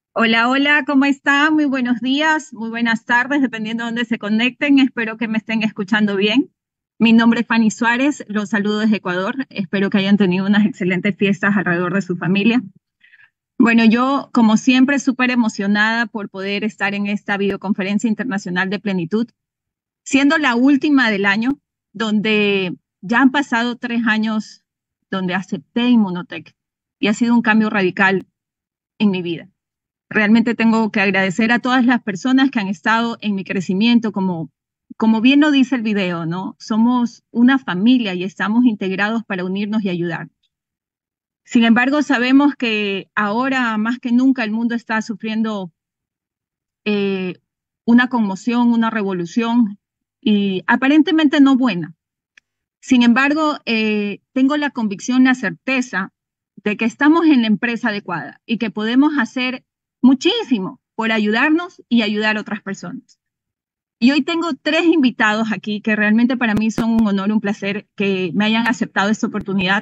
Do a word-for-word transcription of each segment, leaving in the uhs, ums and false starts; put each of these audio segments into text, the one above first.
Hola, hola, ¿cómo está? Muy buenos días, muy buenas tardes, dependiendo de dónde se conecten. Espero que me estén escuchando bien. Mi nombre es Fanny Suárez, los saludo desde Ecuador. Espero que hayan tenido unas excelentes fiestas alrededor de su familia. Bueno, yo, como siempre, súper emocionada por poder estar en esta videoconferencia internacional de plenitud, siendo la última del año, donde ya han pasado tres años donde acepté Inmunotech y ha sido un cambio radical en mi vida. Realmente tengo que agradecer a todas las personas que han estado en mi crecimiento, como, como bien lo dice el video, ¿no? Somos una familia y estamos integrados para unirnos y ayudar. Sin embargo, sabemos que ahora más que nunca el mundo está sufriendo eh, una conmoción, una revolución y aparentemente no buena. Sin embargo, eh, tengo la convicción, la certeza de que estamos en la empresa adecuada y que podemos hacer muchísimo por ayudarnos y ayudar a otras personas. Y hoy tengo tres invitados aquí que realmente para mí son un honor, un placer que me hayan aceptado esta oportunidad,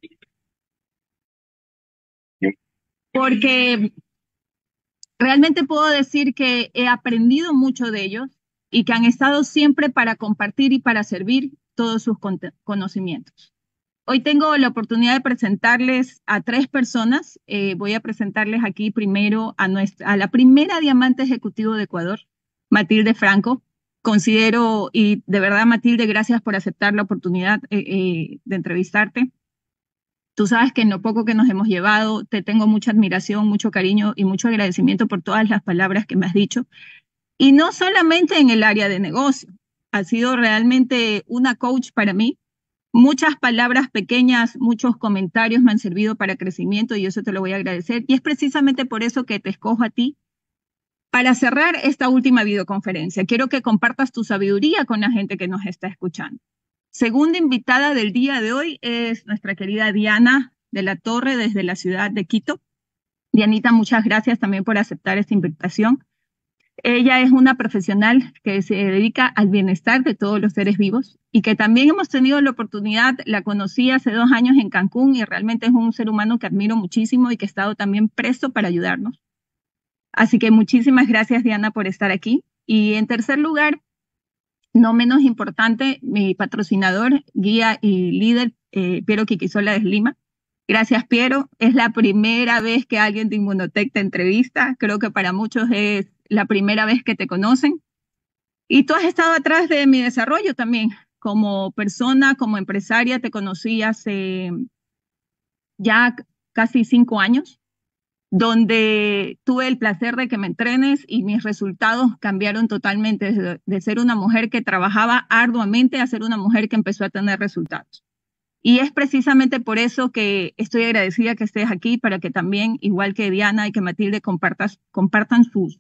porque realmente puedo decir que he aprendido mucho de ellos y que han estado siempre para compartir y para servir todos sus conocimientos. Hoy tengo la oportunidad de presentarles a tres personas. Eh, voy a presentarles aquí primero a, nuestra, a la primera diamante ejecutivo de Ecuador, Matilde Franco. Considero, y de verdad, Matilde, gracias por aceptar la oportunidad eh, eh, de entrevistarte. Tú sabes que en lo poco que nos hemos llevado, te tengo mucha admiración, mucho cariño y mucho agradecimiento por todas las palabras que me has dicho. Y no solamente en el área de negocio, has sido realmente una coach para mí. Muchas palabras pequeñas, muchos comentarios me han servido para crecimiento y eso te lo voy a agradecer. Y es precisamente por eso que te escojo a ti para cerrar esta última videoconferencia. Quiero que compartas tu sabiduría con la gente que nos está escuchando. Segunda invitada del día de hoy es nuestra querida Diana de la Torre desde la ciudad de Quito. Dianita, muchas gracias también por aceptar esta invitación. Ella es una profesional que se dedica al bienestar de todos los seres vivos y que también hemos tenido la oportunidad, la conocí hace dos años en Cancún y realmente es un ser humano que admiro muchísimo y que ha estado también presto para ayudarnos. Así que muchísimas gracias, Diana, por estar aquí. Y en tercer lugar, no menos importante, mi patrocinador, guía y líder, eh, Piero Quiquisola de Lima. Gracias, Piero. Es la primera vez que alguien de Inmunotech te entrevista. Creo que para muchos es la primera vez que te conocen. Y tú has estado atrás de mi desarrollo también. Como persona, como empresaria, te conocí hace ya casi cinco años, donde tuve el placer de que me entrenes y mis resultados cambiaron totalmente de, de ser una mujer que trabajaba arduamente a ser una mujer que empezó a tener resultados. Y es precisamente por eso que estoy agradecida que estés aquí, para que también, igual que Diana y que Matilde, compartas, compartan sus,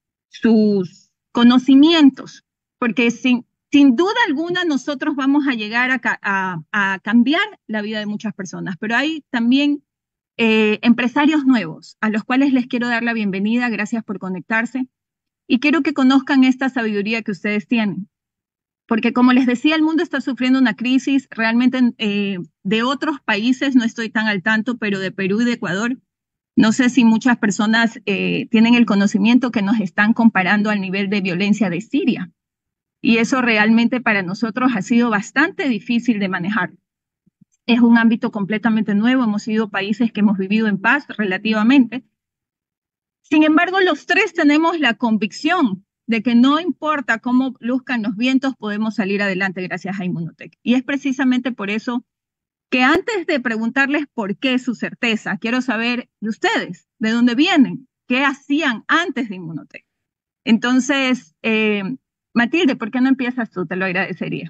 sus conocimientos, porque sin, sin duda alguna nosotros vamos a llegar a, a, a cambiar la vida de muchas personas, pero hay también eh, empresarios nuevos a los cuales les quiero dar la bienvenida. Gracias por conectarse y quiero que conozcan esta sabiduría que ustedes tienen. Porque como les decía, el mundo está sufriendo una crisis. Realmente eh, de otros países no estoy tan al tanto, pero de Perú y de Ecuador, no sé si muchas personas eh, tienen el conocimiento que nos están comparando al nivel de violencia de Siria. Y eso realmente para nosotros ha sido bastante difícil de manejar. Es un ámbito completamente nuevo. Hemos sido países que hemos vivido en paz relativamente. Sin embargo, los tres tenemos la convicción de que no importa cómo luzcan los vientos, podemos salir adelante gracias a Inmunotech. Y es precisamente por eso que antes de preguntarles por qué su certeza, quiero saber de ustedes, de dónde vienen, qué hacían antes de Inmunotech. Entonces, eh, Matilde, ¿por qué no empiezas tú? Te lo agradecería.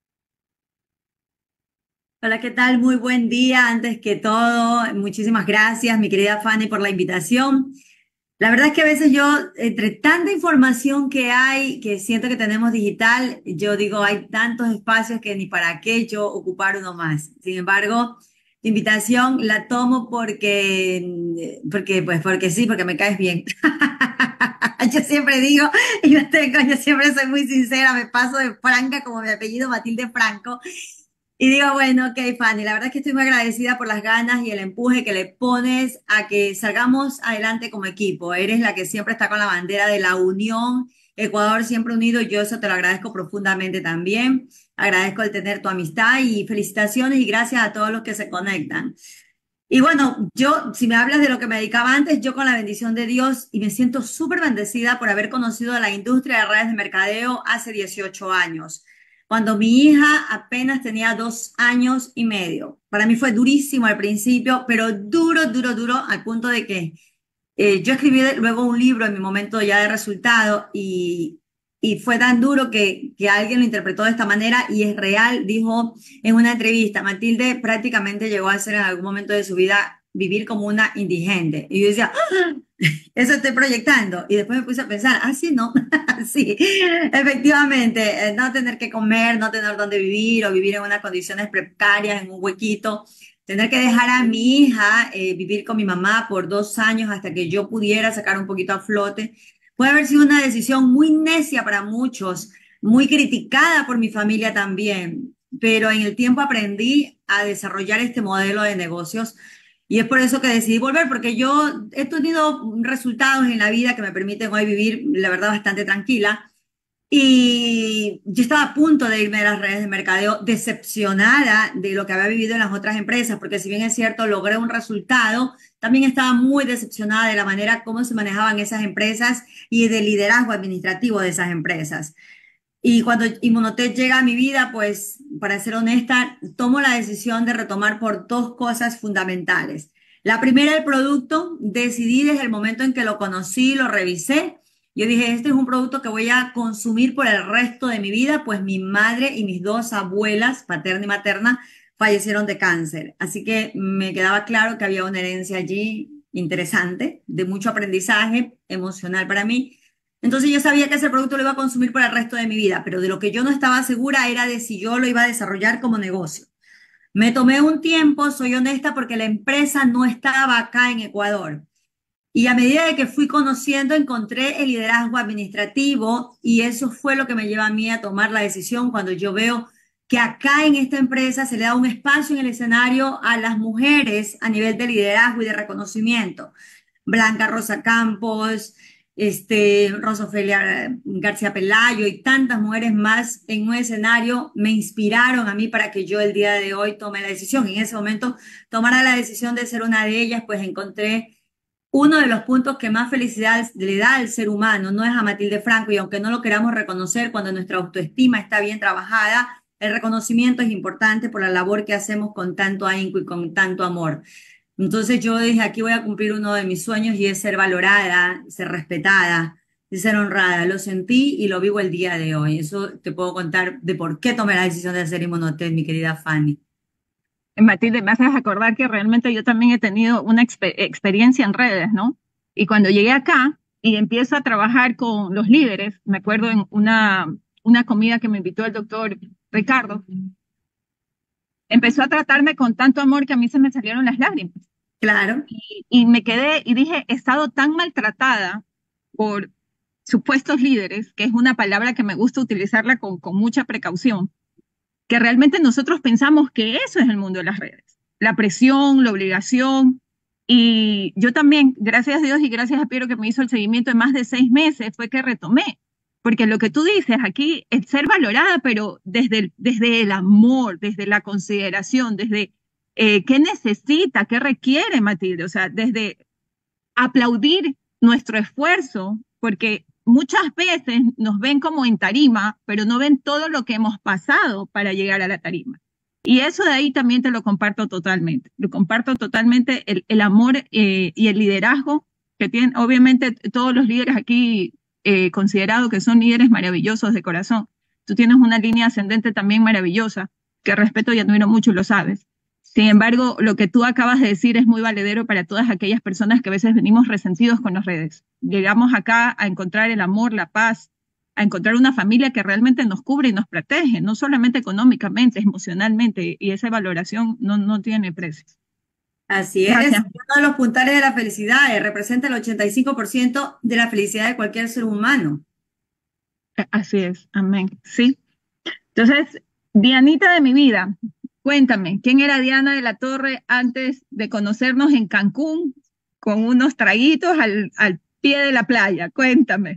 Hola, ¿qué tal? Muy buen día. Antes que todo, muchísimas gracias, mi querida Fanny, por la invitación. La verdad es que a veces yo, entre tanta información que hay, que siento que tenemos digital, yo digo, hay tantos espacios que ni para qué yo ocupar uno más. Sin embargo, la invitación la tomo porque, porque, pues, porque sí, porque me caes bien. Yo siempre digo, y yo tengo, yo siempre soy muy sincera, me paso de Franca como mi apellido Matilde Franco. Y digo, bueno, ok, Fanny, la verdad es que estoy muy agradecida por las ganas y el empuje que le pones a que salgamos adelante como equipo. Eres la que siempre está con la bandera de la unión, Ecuador siempre unido. Yo eso te lo agradezco profundamente también. Agradezco el tener tu amistad y felicitaciones y gracias a todos los que se conectan. Y bueno, yo, si me hablas de lo que me dedicaba antes, yo con la bendición de Dios y me siento súper bendecida por haber conocido la industria de redes de mercadeo hace dieciocho años, cuando mi hija apenas tenía dos años y medio. Para mí fue durísimo al principio, pero duro, duro, duro, al punto de que eh, yo escribí de- luego un libro en mi momento ya de resultado y, y fue tan duro que, que alguien lo interpretó de esta manera y es real, dijo en una entrevista, Matilde prácticamente llegó a ser en algún momento de su vida vivir como una indigente. Y yo decía, "Ah, eso estoy proyectando". Y después me puse a pensar, ah, sí, no, sí, efectivamente, eh, no tener que comer, no tener dónde vivir o vivir en unas condiciones precarias, en un huequito. Tener que dejar a mi hija eh, vivir con mi mamá por dos años hasta que yo pudiera sacar un poquito a flote, puede haber sido una decisión muy necia para muchos, muy criticada por mi familia también, pero en el tiempo aprendí a desarrollar este modelo de negocios y es por eso que decidí volver, porque yo he tenido resultados en la vida que me permiten hoy vivir, la verdad, bastante tranquila. Y yo estaba a punto de irme de las redes de mercadeo, decepcionada de lo que había vivido en las otras empresas, porque si bien es cierto, logré un resultado, también estaba muy decepcionada de la manera como se manejaban esas empresas y del liderazgo administrativo de esas empresas. Y cuando Inmunotech llega a mi vida, pues, para ser honesta, tomo la decisión de retomar por dos cosas fundamentales. La primera, el producto. Decidí desde el momento en que lo conocí, lo revisé. Yo dije, este es un producto que voy a consumir por el resto de mi vida, pues mi madre y mis dos abuelas, paterna y materna, fallecieron de cáncer. Así que me quedaba claro que había una herencia allí interesante, de mucho aprendizaje emocional para mí. Entonces yo sabía que ese producto lo iba a consumir por el resto de mi vida, pero de lo que yo no estaba segura era de si yo lo iba a desarrollar como negocio. Me tomé un tiempo, soy honesta, porque la empresa no estaba acá en Ecuador. Y a medida de que fui conociendo, encontré el liderazgo administrativo y eso fue lo que me lleva a mí a tomar la decisión cuando yo veo que acá en esta empresa se le da un espacio en el escenario a las mujeres a nivel de liderazgo y de reconocimiento. Blanca Rosa Campos, este, Rosa Ofelia García Pelayo y tantas mujeres más en un escenario me inspiraron a mí para que yo el día de hoy tome la decisión. En ese momento tomara la decisión de ser una de ellas, pues encontré uno de los puntos que más felicidad le da al ser humano, no es a Matilde Franco, y aunque no lo queramos reconocer, cuando nuestra autoestima está bien trabajada, el reconocimiento es importante por la labor que hacemos con tanto ahínco y con tanto amor. Entonces yo dije, aquí voy a cumplir uno de mis sueños y es ser valorada, ser respetada y ser honrada. Lo sentí y lo vivo el día de hoy. Eso te puedo contar de por qué tomé la decisión de hacer Inmunotech, mi querida Fanny. Matilde, me haces acordar que realmente yo también he tenido una exper- experiencia en redes, ¿no? Y cuando llegué acá y empiezo a trabajar con los líderes, me acuerdo en una, una comida que me invitó el doctor Ricardo, empezó a tratarme con tanto amor que a mí se me salieron las lágrimas. Claro, Y, y me quedé y dije, he estado tan maltratada por supuestos líderes, que es una palabra que me gusta utilizarla con, con mucha precaución, que realmente nosotros pensamos que eso es el mundo de las redes, la presión, la obligación. Y yo también, gracias a Dios y gracias a Piero que me hizo el seguimiento de más de seis meses, fue que retomé. Porque lo que tú dices aquí es ser valorada, pero desde el, desde el amor, desde la consideración, desde eh, qué necesita, qué requiere Matilde, o sea, desde aplaudir nuestro esfuerzo, porque muchas veces nos ven como en tarima, pero no ven todo lo que hemos pasado para llegar a la tarima. Y eso de ahí también te lo comparto totalmente. Lo comparto totalmente el, el amor eh, y el liderazgo que tienen, obviamente, todos los líderes aquí eh, considerados que son líderes maravillosos de corazón. Tú tienes una línea ascendente también maravillosa, que respeto y admiro mucho, y lo sabes. Sin embargo, lo que tú acabas de decir es muy valedero para todas aquellas personas que a veces venimos resentidos con las redes. Llegamos acá a encontrar el amor, la paz, a encontrar una familia que realmente nos cubre y nos protege, no solamente económicamente, emocionalmente, y esa valoración no, no tiene precio. así es. Gracias. Uno de los puntales de la felicidad, eh, representa el ochenta y cinco por ciento de la felicidad de cualquier ser humano. Así es, amén. Sí. Entonces, Dianita de mi vida, Cuéntame, ¿quién era Diana de la Torre antes de conocernos en Cancún con unos traguitos al, al pie de la playa? Cuéntame.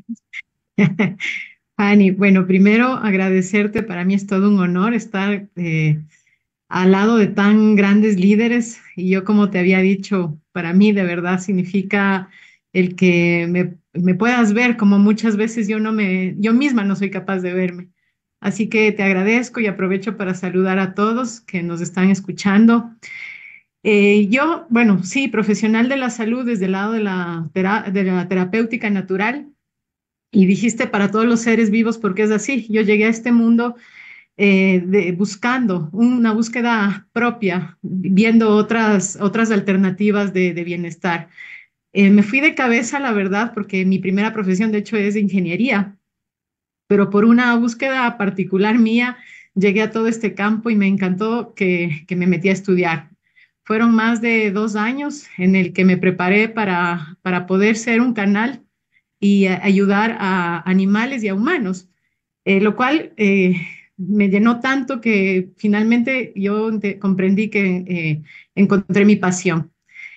Fanny, bueno, primero agradecerte, para mí es todo un honor estar eh, al lado de tan grandes líderes y yo como te había dicho, para mí de verdad significa el que me, me puedas ver como muchas veces yo no me, yo misma no soy capaz de verme. Así que te agradezco y aprovecho para saludar a todos que nos están escuchando. Eh, yo, bueno, sí, profesional de la salud desde el lado de la, tera- de la terapéutica natural. Y dijiste para todos los seres vivos, porque es así. Yo llegué a este mundo eh, de- buscando una búsqueda propia, viendo otras, otras alternativas de, de bienestar. Eh, me fui de cabeza, la verdad, porque mi primera profesión, de hecho, es de ingeniería, pero por una búsqueda particular mía, llegué a todo este campo y me encantó que, que me metí a estudiar. Fueron más de dos años en el que me preparé para, para poder ser un canal y a- ayudar a animales y a humanos, eh, lo cual eh, me llenó tanto que finalmente yo ente- comprendí que eh, encontré mi pasión.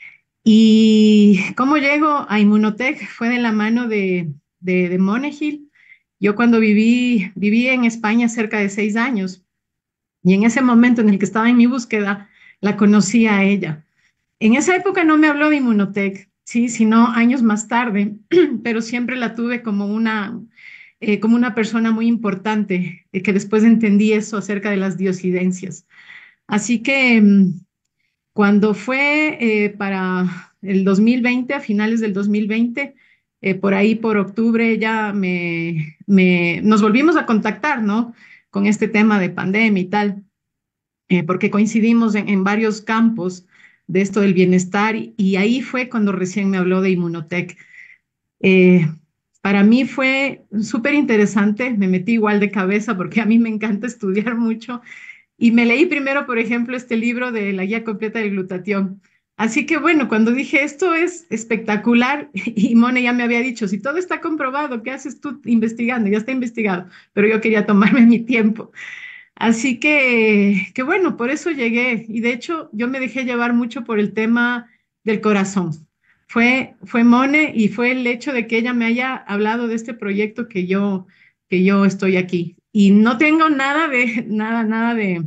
¿Y cómo llego a Inmunotech? Fue de la mano de, de, de Monegil. Yo cuando viví, viví en España cerca de seis años y en ese momento en el que estaba en mi búsqueda, la conocí a ella. En esa época no me habló de Inmunotech, sí, sino años más tarde, pero siempre la tuve como una, eh, como una persona muy importante, eh, que después entendí eso acerca de las diosidencias. Así que mm, cuando fue eh, para el dos mil veinte, a finales del dos mil veinte, eh, por ahí por octubre ya me, me- nos volvimos a contactar, ¿no? Con este tema de pandemia y tal, eh, porque coincidimos en, en varios campos de esto del bienestar y, y ahí fue cuando recién me habló de Inmunotech. Eh, para mí fue súper interesante, me metí igual de cabeza porque a mí me encanta estudiar mucho y me leí primero, por ejemplo, este libro de la guía completa del glutatión. Así que bueno, cuando dije esto es espectacular y Mone ya me había dicho, si todo está comprobado, ¿qué haces tú investigando? Ya está investigado, pero yo quería tomarme mi tiempo. Así que, que bueno, por eso llegué. Y de hecho, yo me dejé llevar mucho por el tema del corazón. Fue, fue Mone y fue el hecho de que ella me haya hablado de este proyecto que yo, que yo estoy aquí. Y no tengo nada de, nada, nada de,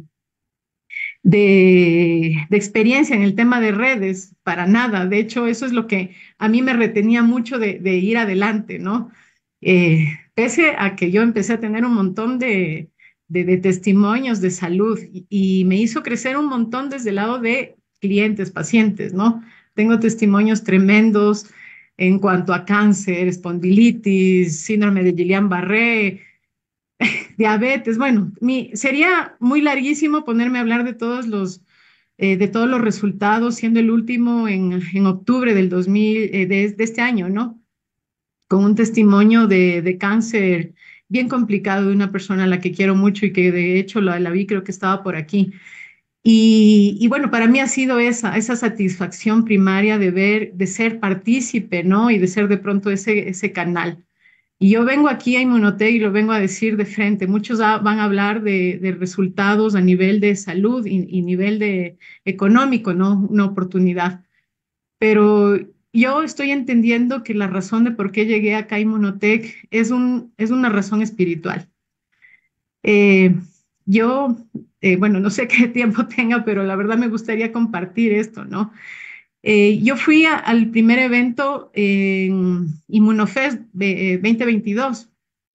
de, de experiencia en el tema de redes, para nada. De hecho, eso es lo que a mí me retenía mucho de, de ir adelante, ¿no? Eh, pese a que yo empecé a tener un montón de, de, de testimonios de salud y, y me hizo crecer un montón desde el lado de clientes, pacientes, ¿no? Tengo testimonios tremendos en cuanto a cáncer, espondilitis, síndrome de Guillain-Barré, diabetes. Bueno, mi, sería muy larguísimo ponerme a hablar de todos los, eh, de todos los resultados, siendo el último en, en octubre del dos mil, eh, de, de este año, ¿no? Con un testimonio de, de cáncer bien complicado de una persona a la que quiero mucho y que de hecho la, la vi, creo que estaba por aquí. Y, y bueno, para mí ha sido esa, esa satisfacción primaria de ver, de ser partícipe, ¿no? Y de ser de pronto ese, ese canal. Y yo vengo aquí a Inmunotech y lo vengo a decir de frente. Muchos a- van a hablar de, de resultados a nivel de salud y, y nivel de económico, ¿no? Una oportunidad. Pero yo estoy entendiendo que la razón de por qué llegué acá a Inmunotech es un, es una razón espiritual. Eh, yo, eh, bueno, no sé qué tiempo tenga, pero la verdad me gustaría compartir esto, ¿no? Eh, yo fui a- al primer evento en Inmunofest de- eh, dos mil veintidós,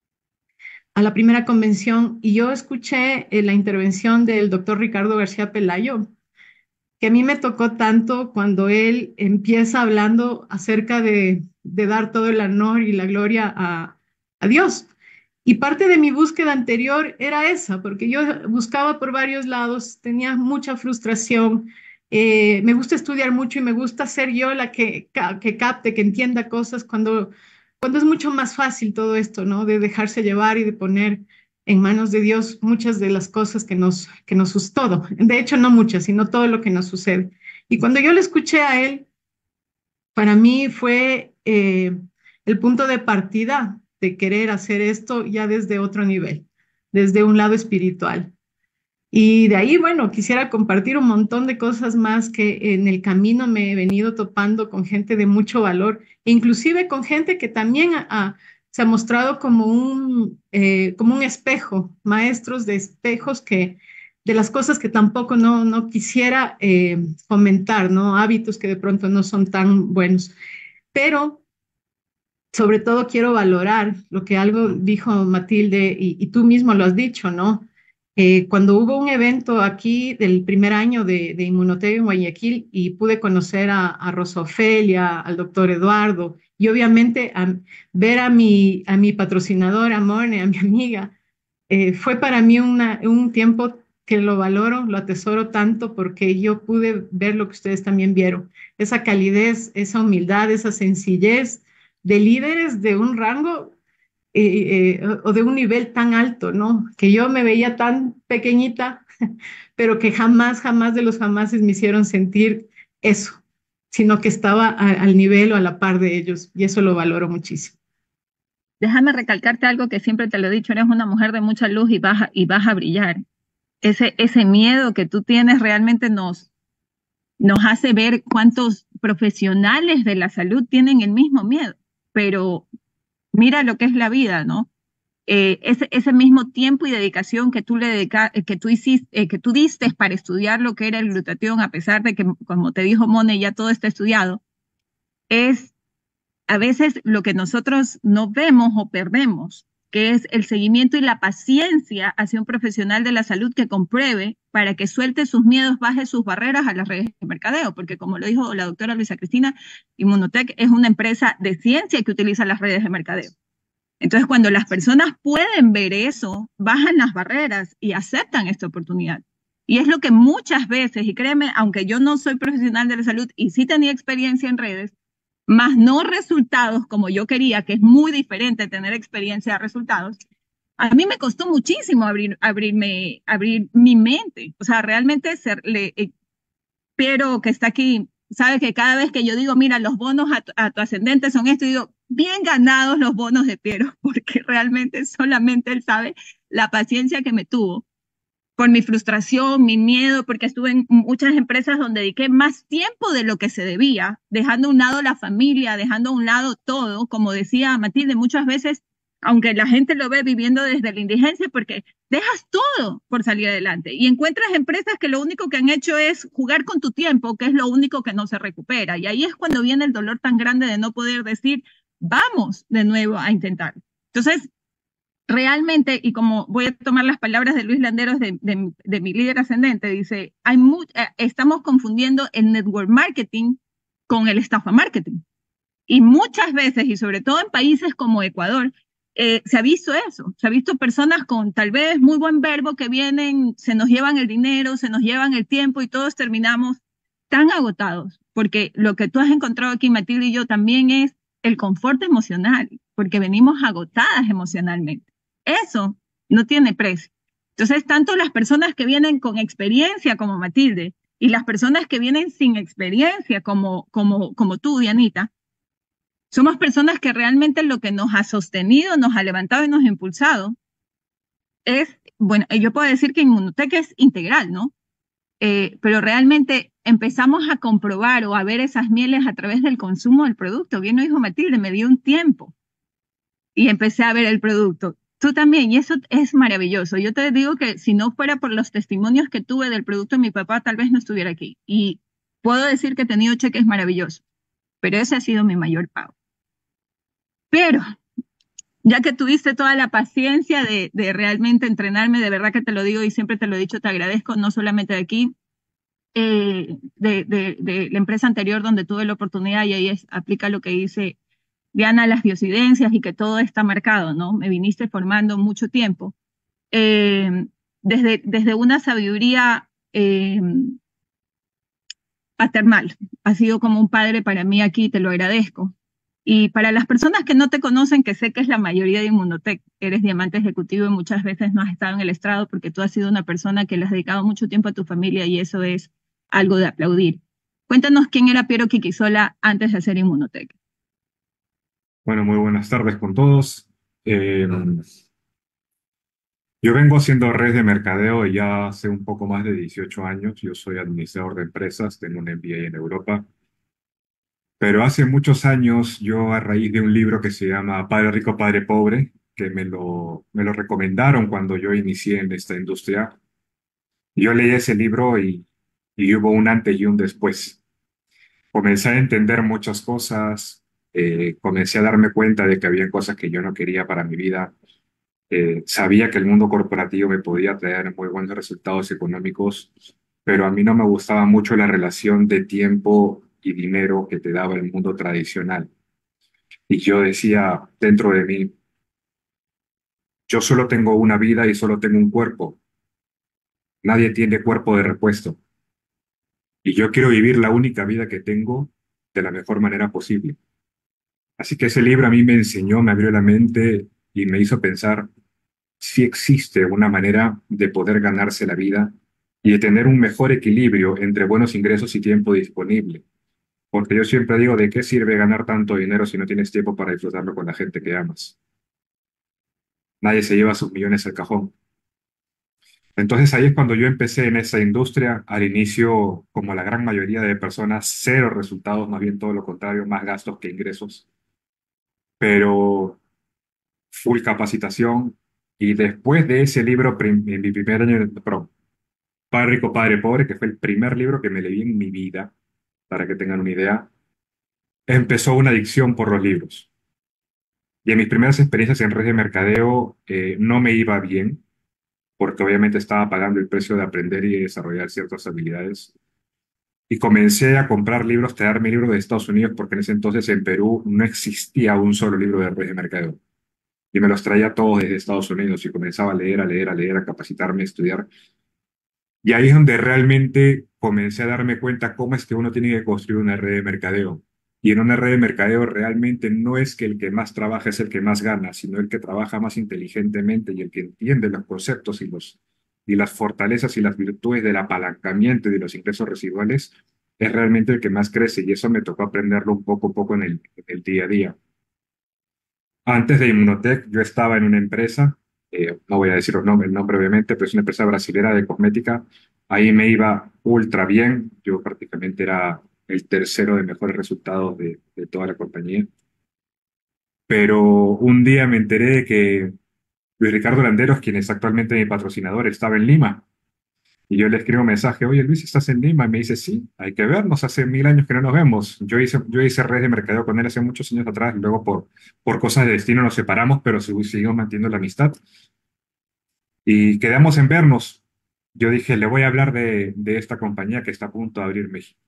a la primera convención, y yo escuché eh, la intervención del doctor Ricardo García Pelayo, que a mí me tocó tanto cuando él empieza hablando acerca de, de dar todo el honor y la gloria a, a Dios. Y parte de mi búsqueda anterior era esa, porque yo buscaba por varios lados, tenía mucha frustración, eh, me gusta estudiar mucho y me gusta ser yo la que, ca- que capte, que entienda cosas cuando, cuando es mucho más fácil todo esto, ¿no? De dejarse llevar y de poner en manos de Dios muchas de las cosas que nos, que nos sus- todo. De hecho, no muchas, sino todo lo que nos sucede. Y cuando yo le escuché a él, para mí fue eh, el punto de partida de querer hacer esto ya desde otro nivel, desde un lado espiritual. Y de ahí, bueno, quisiera compartir un montón de cosas más que en el camino me he venido topando con gente de mucho valor, e inclusive con gente que también ha- ha- se ha mostrado como un, eh, como un espejo, maestros de espejos que de las cosas que tampoco no, no quisiera eh, fomentar, ¿no? Hábitos que de pronto no son tan buenos. Pero sobre todo quiero valorar lo que algo dijo Matilde y, y tú mismo lo has dicho, ¿no? Eh, cuando hubo un evento aquí del primer año de, de Inmunotec en Guayaquil y pude conocer a, a Rosa Ofelia, al doctor Eduardo y obviamente a, ver a mi, a mi patrocinadora, Morne, a mi amiga, eh, fue para mí una, un tiempo que lo valoro, lo atesoro tanto porque yo pude ver lo que ustedes también vieron, esa calidez, esa humildad, esa sencillez de líderes de un rango eh, eh, o de un nivel tan alto, ¿no? Que yo me veía tan pequeñita, pero que jamás, jamás de los jamases me hicieron sentir eso, sino que estaba a- al nivel o a la par de ellos, y eso lo valoro muchísimo. Déjame recalcarte algo que siempre te lo he dicho, eres una mujer de mucha luz y vas a, y vas a brillar. Ese, ese miedo que tú tienes realmente nos, nos hace ver cuántos profesionales de la salud tienen el mismo miedo, pero mira lo que es la vida, ¿no? Eh, ese, ese mismo tiempo y dedicación que tú le dedica, eh, que tú hiciste, eh, que tú diste para estudiar lo que era el glutatión, a pesar de que, como te dijo Mone, ya todo está estudiado, es a veces lo que nosotros no vemos o perdemos, que es el seguimiento y la paciencia hacia un profesional de la salud que compruebe para que suelte sus miedos, baje sus barreras a las redes de mercadeo, porque como lo dijo la doctora Luisa Cristina, Inmunotech es una empresa de ciencia que utiliza las redes de mercadeo. Entonces, cuando las personas pueden ver eso, bajan las barreras y aceptan esta oportunidad. Y es lo que muchas veces, y créeme, aunque yo no soy profesional de la salud y sí tenía experiencia en redes, más no resultados como yo quería, que es muy diferente tener experiencia a resultados, a mí me costó muchísimo abrir, abrirme, abrir mi mente. O sea, realmente ser, le, eh, Piero, que está aquí, sabe que cada vez que yo digo, mira, los bonos a tu, a tu ascendente son esto, y digo, bien ganados los bonos de Piero, porque realmente solamente él sabe la paciencia que me tuvo por mi frustración, mi miedo, porque estuve en muchas empresas donde dediqué más tiempo de lo que se debía, dejando a un lado la familia, dejando a un lado todo, como decía Matilde, muchas veces, aunque la gente lo ve viviendo desde la indigencia, porque dejas todo por salir adelante y encuentras empresas que lo único que han hecho es jugar con tu tiempo, que es lo único que no se recupera. Y ahí es cuando viene el dolor tan grande de no poder decir, vamos de nuevo a intentar. Entonces, realmente, y como voy a tomar las palabras de Luis Landeros, de, de, de mi líder ascendente, dice, hay mu eh, estamos confundiendo el network marketing con el estafa marketing. Y muchas veces, y sobre todo en países como Ecuador, eh, se ha visto eso, se ha visto personas con tal vez muy buen verbo que vienen, se nos llevan el dinero, se nos llevan el tiempo y todos terminamos tan agotados, porque lo que tú has encontrado aquí, Matilde y yo, también es el confort emocional, porque venimos agotadas emocionalmente. Eso no tiene precio. Entonces, tanto las personas que vienen con experiencia como Matilde y las personas que vienen sin experiencia como, como, como tú, Dianita, somos personas que realmente lo que nos ha sostenido, nos ha levantado y nos ha impulsado es, bueno, yo puedo decir que Inmunotech es integral, ¿no? Eh, pero realmente empezamos a comprobar o a ver esas mieles a través del consumo del producto. Bien lo dijo Matilde, me dio un tiempo y empecé a ver el producto. Tú también, y eso es maravilloso. Yo te digo que si no fuera por los testimonios que tuve del producto de mi papá, tal vez no estuviera aquí. Y puedo decir que he tenido cheques maravillosos, pero ese ha sido mi mayor pago. Pero ya que tuviste toda la paciencia de, de realmente entrenarme, de verdad que te lo digo y siempre te lo he dicho, te agradezco, no solamente de aquí, eh, de, de, de, la empresa anterior donde tuve la oportunidad y ahí es, aplica lo que dice Diana, las diosidencias y que todo está marcado, ¿no? Me viniste formando mucho tiempo. Eh, desde, desde una sabiduría eh, paternal, ha sido como un padre para mí aquí, te lo agradezco. Y para las personas que no te conocen, que sé que es la mayoría de Inmunotech, eres diamante ejecutivo y muchas veces no has estado en el estrado porque tú has sido una persona que le has dedicado mucho tiempo a tu familia y eso es algo de aplaudir. Cuéntanos quién era Piero Quiquisola antes de hacer Inmunotech. Bueno, muy buenas tardes con todos. Eh, Yo vengo haciendo redes de mercadeo ya hace un poco más de dieciocho años. Yo soy administrador de empresas, tengo un M B A en Europa. Pero hace muchos años, yo a raíz de un libro que se llama Padre Rico, Padre Pobre, que me lo, me lo recomendaron cuando yo inicié en esta industria, yo leí ese libro y, y hubo un antes y un después. Comencé a entender muchas cosas, eh, comencé a darme cuenta de que había cosas que yo no quería para mi vida. Eh, sabía que el mundo corporativo me podía traer muy buenos resultados económicos, pero a mí no me gustaba mucho la relación de tiempo y dinero que te daba el mundo tradicional. Y yo decía dentro de mí, yo solo tengo una vida y solo tengo un cuerpo. Nadie tiene cuerpo de repuesto. Y yo quiero vivir la única vida que tengo de la mejor manera posible. Así que ese libro a mí me enseñó, me abrió la mente y me hizo pensar si existe una manera de poder ganarse la vida y de tener un mejor equilibrio entre buenos ingresos y tiempo disponible. Porque yo siempre digo, ¿de qué sirve ganar tanto dinero si no tienes tiempo para disfrutarlo con la gente que amas? Nadie se lleva sus millones al cajón. Entonces ahí es cuando yo empecé en esa industria. Al inicio, como la gran mayoría de personas, cero resultados, más bien todo lo contrario, más gastos que ingresos, pero full capacitación. Y después de ese libro, prim- en mi primer año, de- perdón, Padre Rico, Padre Pobre, que fue el primer libro que me leí en mi vida, para que tengan una idea, empezó una adicción por los libros. Y en mis primeras experiencias en red de mercadeo eh, no me iba bien, porque obviamente estaba pagando el precio de aprender y desarrollar ciertas habilidades. Y comencé a comprar libros, traerme libros de Estados Unidos, porque en ese entonces en Perú no existía un solo libro de red de mercadeo. Y me los traía todos desde Estados Unidos y comenzaba a leer, a leer, a leer, a capacitarme, a estudiar. Y ahí es donde realmente comencé a darme cuenta cómo es que uno tiene que construir una red de mercadeo. Y en una red de mercadeo realmente no es que el que más trabaja es el que más gana, sino el que trabaja más inteligentemente y el que entiende los conceptos y, los, y las fortalezas y las virtudes del apalancamiento y de los ingresos residuales es realmente el que más crece. Y eso me tocó aprenderlo un poco a poco en el, en el día a día. Antes de Inmunotech, yo estaba en una empresa, eh, no voy a decir el nombre, el nombre obviamente, pero es una empresa brasilera de cosmética. Ahí me iba ultra bien. Yo prácticamente era el tercero de mejores resultados de, de toda la compañía. Pero un día me enteré de que Luis Ricardo Landeros, quien es actualmente mi patrocinador, estaba en Lima. Y yo le escribo un mensaje, oye Luis, ¿estás en Lima? Y me dice, sí, hay que vernos, hace mil años que no nos vemos. Yo hice, yo hice red de mercadeo con él hace muchos años atrás, luego por, por cosas de destino nos separamos, pero sí- seguimos manteniendo la amistad. Y quedamos en vernos. Yo dije, le voy a hablar de, de esta compañía que está a punto de abrir México.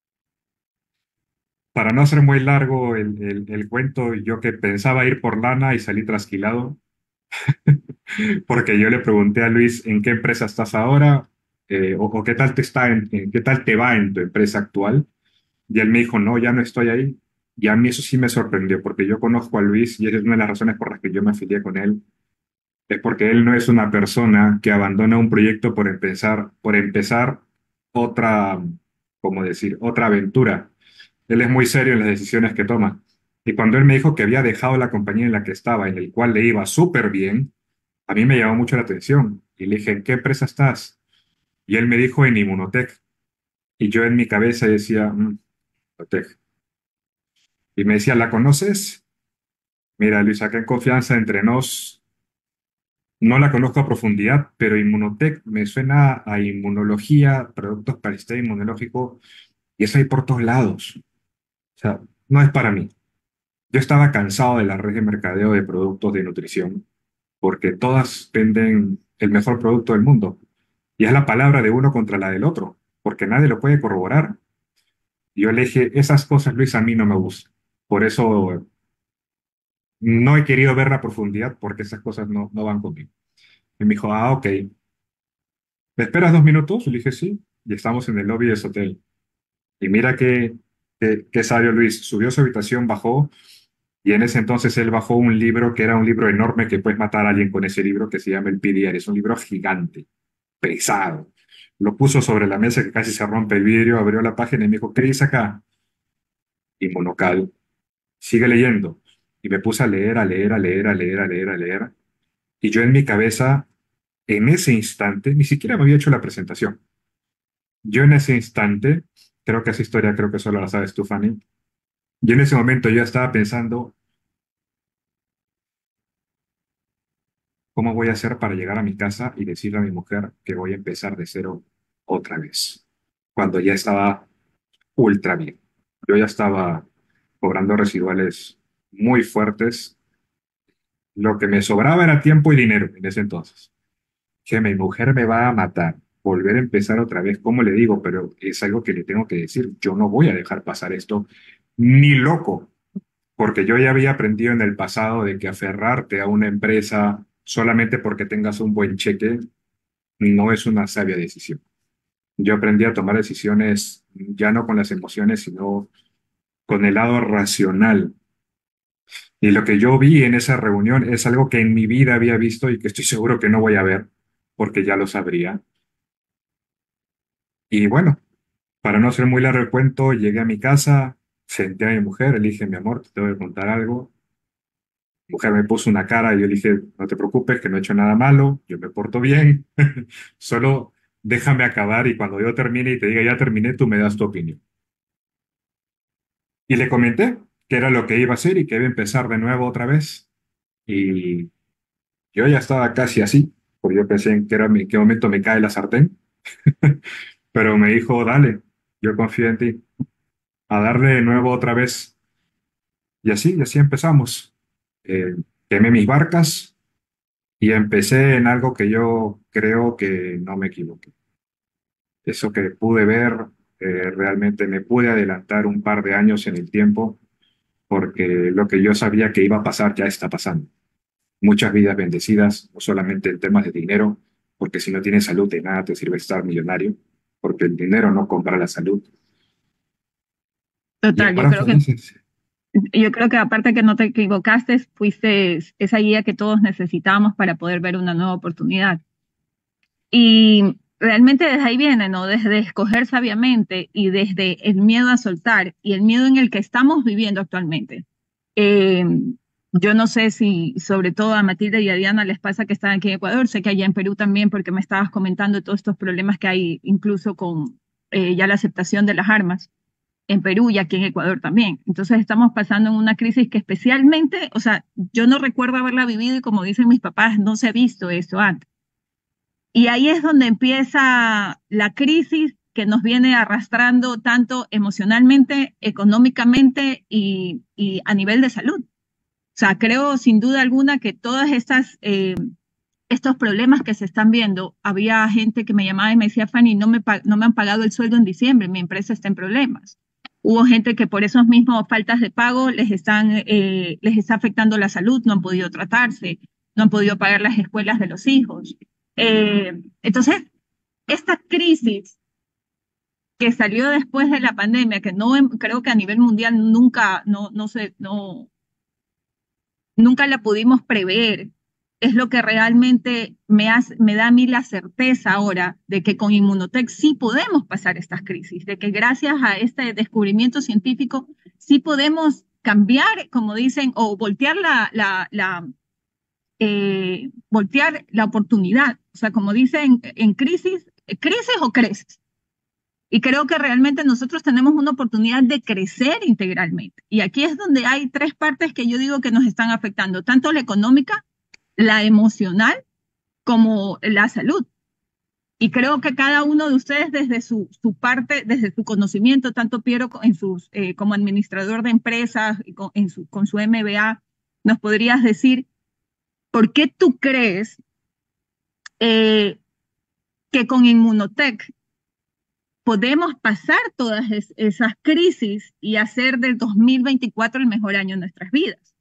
Para no hacer muy largo el, el, el cuento, yo que pensaba ir por lana y salí trasquilado, porque yo le pregunté a Luis, ¿en qué empresa estás ahora? Eh, o, o qué tal te está en, en- qué tal te va en tu empresa actual? Y él me dijo, no, ya no estoy ahí. Y a mí eso sí me sorprendió, porque yo conozco a Luis y esa es una de las razones por las que yo me afilié con él. Es porque él no es una persona que abandona un proyecto por empezar, por empezar otra, ¿cómo decir?, otra aventura. Él es muy serio en las decisiones que toma. Y cuando él me dijo que había dejado la compañía en la que estaba, en el cual le iba súper bien, a mí me llamó mucho la atención. Y le dije, ¿en qué empresa estás? Y él me dijo, en Inmunotech. Y yo en mi cabeza decía, "Mm, Inmunotech". Y me decía, ¿la conoces? Mira, Luis, acá en confianza entre nos, no la conozco a profundidad, pero Inmunotech me suena a inmunología, productos para el sistema inmunológico, y eso hay por todos lados. O sea, no es para mí. Yo estaba cansado de la red de mercadeo de productos de nutrición, porque todas venden el mejor producto del mundo. Y es la palabra de uno contra la del otro, porque nadie lo puede corroborar. Y yo le dije, esas cosas, Luis, a mí no me gustan. Por eso no he querido ver la profundidad, porque esas cosas no, no van conmigo. Y me dijo, ah, ok. ¿Me esperas dos minutos? Le dije, sí. Y estamos en el lobby de ese hotel. Y mira qué, qué, qué sabio Luis. Subió a su habitación, bajó, y en ese entonces él bajó un libro que era un libro enorme que puedes matar a alguien con ese libro que se llama el P D R. Es un libro gigante, pesado. Lo puso sobre la mesa que casi se rompe el vidrio, abrió la página y me dijo, ¿qué dice acá? Y Monocal, sigue leyendo. Y me puse a leer, a leer, a leer, a leer, a leer, a leer. Y yo en mi cabeza en ese instante, ni siquiera me había hecho la presentación. Yo en ese instante, creo que esa historia creo que solo la sabes tú, Fanny. Yo en ese momento yo estaba pensando, ¿cómo voy a hacer para llegar a mi casa y decirle a mi mujer que voy a empezar de cero otra vez? Cuando ya estaba ultra bien. Yo ya estaba cobrando residuales muy fuertes. Lo que me sobraba era tiempo y dinero en ese entonces. Que mi mujer me va a matar. Volver a empezar otra vez, ¿cómo le digo? Pero es algo que le tengo que decir. Yo no voy a dejar pasar esto ni loco, porque yo ya había aprendido en el pasado de que aferrarte a una empresa solamente porque tengas un buen cheque no es una sabia decisión. Yo aprendí a tomar decisiones ya no con las emociones, sino con el lado racional. Y lo que yo vi en esa reunión es algo que en mi vida había visto y que estoy seguro que no voy a ver, porque ya lo sabría. Y bueno, para no hacer muy largo el cuento, llegué a mi casa, senté a mi mujer, le dije, mi amor, te tengo que contar algo. Mi mujer me puso una cara y yo le dije, no te preocupes, que no he hecho nada malo, yo me porto bien, solo déjame acabar y cuando yo termine y te diga, ya terminé, tú me das tu opinión. Y le comenté que era lo que iba a hacer y que iba a empezar de nuevo otra vez. Y yo ya estaba casi así, porque yo pensé en qué, era, en qué momento me cae la sartén, pero me dijo, dale, yo confío en ti, a darle de nuevo otra vez. Y así, y así empezamos. Eh, Quemé mis barcas y empecé en algo que yo creo que no me equivoqué. Eso que pude ver, eh, realmente me pude adelantar un par de años en el tiempo, porque lo que yo sabía que iba a pasar ya está pasando. Muchas vidas bendecidas, no solamente en temas de dinero, porque si no tienes salud de nada te sirve estar millonario, porque el dinero no compra la salud. Y Total, yo ahora creo que felices. yo creo que aparte que no te equivocaste, fuiste esa guía que todos necesitábamos para poder ver una nueva oportunidad. Y realmente desde ahí viene, ¿no? Desde escoger sabiamente y desde el miedo a soltar y el miedo en el que estamos viviendo actualmente. Eh, yo no sé si sobre todo a Matilde y a Diana les pasa que están aquí en Ecuador, sé que allá en Perú también, porque me estabas comentando todos estos problemas que hay incluso con eh, ya la aceptación de las armas en Perú y aquí en Ecuador también. Entonces estamos pasando en una crisis que especialmente, o sea, yo no recuerdo haberla vivido y como dicen mis papás, no se ha visto esto antes. Y ahí es donde empieza la crisis que nos viene arrastrando tanto emocionalmente, económicamente y, y a nivel de salud. O sea, creo sin duda alguna que todas estas eh, estos problemas que se están viendo, había gente que me llamaba y me decía, Fanny, no me, no me han pagado el sueldo en diciembre, mi empresa está en problemas. Hubo gente que por esos mismos faltas de pago les, están, eh, les está afectando la salud, no han podido tratarse, no han podido pagar las escuelas de los hijos. Eh, entonces, esta crisis que salió después de la pandemia, que no creo que a nivel mundial nunca, no, no se, no, nunca la pudimos prever, es lo que realmente me, hace, me da a mí la certeza ahora de que con Inmunotech sí podemos pasar estas crisis, de que gracias a este descubrimiento científico sí podemos cambiar, como dicen, o voltear la, la, la eh, voltear la oportunidad. O sea, como dicen, en crisis, ¿creces o creces? Y creo que realmente nosotros tenemos una oportunidad de crecer integralmente. Y aquí es donde hay tres partes que yo digo que nos están afectando, tanto la económica, la emocional, como la salud. Y creo que cada uno de ustedes desde su, su parte, desde su conocimiento, tanto Piero en sus, eh, como administrador de empresas, y con, en su, con su M B A, nos podrías decir, ¿por qué tú crees eh, que con Inmunotech podemos pasar todas es, esas crisis y hacer del dos mil veinticuatro el mejor año de nuestras vidas?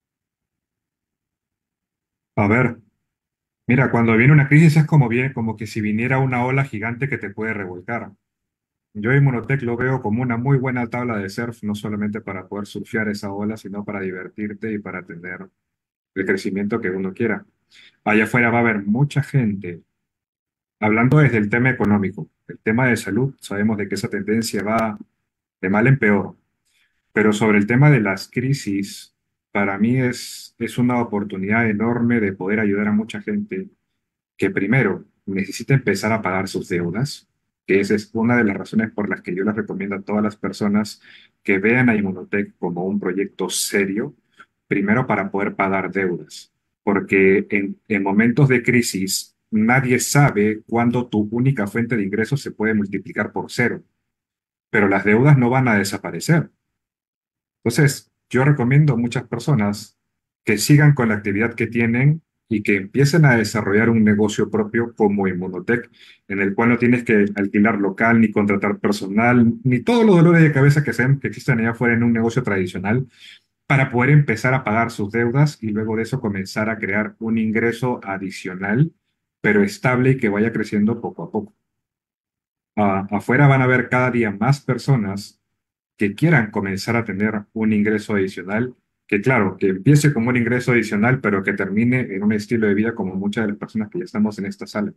A ver, mira, cuando viene una crisis es como bien, como que si viniera una ola gigante que te puede revolcar. Yo Inmunotech lo veo como una muy buena tabla de surf, no solamente para poder surfear esa ola, sino para divertirte y para tener el crecimiento que uno quiera. Allá afuera va a haber mucha gente, hablando desde el tema económico, el tema de salud, sabemos de que esa tendencia va de mal en peor, pero sobre el tema de las crisis, para mí es, es una oportunidad enorme de poder ayudar a mucha gente que primero necesita empezar a pagar sus deudas, que esa es una de las razones por las que yo les recomiendo a todas las personas que vean a Inmunotech como un proyecto serio, primero para poder pagar deudas, porque en, en momentos de crisis nadie sabe cuándo tu única fuente de ingresos se puede multiplicar por cero, pero las deudas no van a desaparecer. Entonces, yo recomiendo a muchas personas que sigan con la actividad que tienen y que empiecen a desarrollar un negocio propio como Inmunotech, en el cual no tienes que alquilar local, ni contratar personal, ni todos los dolores de cabeza que, sean, que existen allá afuera en un negocio tradicional, para poder empezar a pagar sus deudas y luego de eso comenzar a crear un ingreso adicional, pero estable y que vaya creciendo poco a poco. Ah, afuera van a haber cada día más personas que quieran comenzar a tener un ingreso adicional, que claro, que empiece como un ingreso adicional, pero que termine en un estilo de vida como muchas de las personas que ya estamos en esta sala.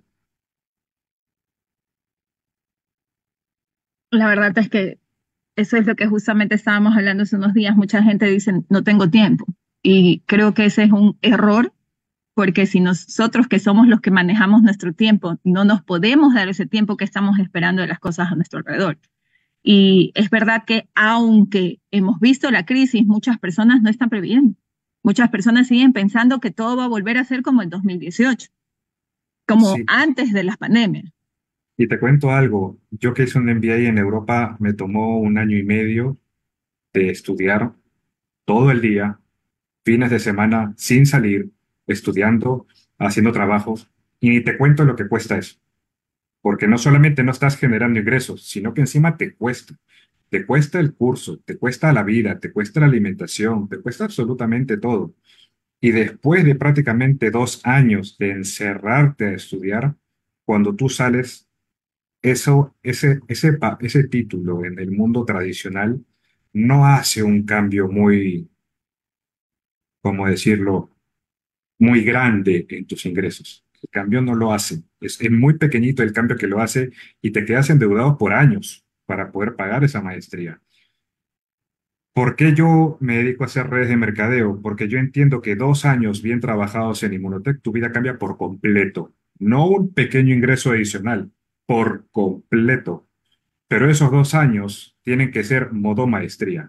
La verdad es que eso es lo que justamente estábamos hablando hace unos días. Mucha gente dice, no tengo tiempo. Y creo que ese es un error, porque si nosotros que somos los que manejamos nuestro tiempo, no nos podemos dar ese tiempo que estamos esperando de las cosas a nuestro alrededor. Y es verdad que aunque hemos visto la crisis, muchas personas no están previendo. Muchas personas siguen pensando que todo va a volver a ser como el dos mil dieciocho, como Sí, antes de las pandemias. y te cuento algo, yo que hice un M B A en Europa, me tomó un año y medio de estudiar todo el día, fines de semana, sin salir, estudiando, haciendo trabajos, y ni te cuento lo que cuesta eso. Porque no solamente no estás generando ingresos, sino que encima te cuesta. Te cuesta el curso, te cuesta la vida, te cuesta la alimentación, te cuesta absolutamente todo. Y después de prácticamente dos años de encerrarte a estudiar, cuando tú sales, eso, ese, ese, pa- ese título en el mundo tradicional no hace un cambio muy, ¿cómo decirlo?, muy grande en tus ingresos. El cambio no lo hace. Es, es muy pequeñito el cambio que lo hace y te quedas endeudado por años para poder pagar esa maestría. ¿Por qué yo me dedico a hacer redes de mercadeo? Porque yo entiendo que dos años bien trabajados en Inmunotech, tu vida cambia por completo. No un pequeño ingreso adicional, por completo. Pero esos dos años tienen que ser modo maestría.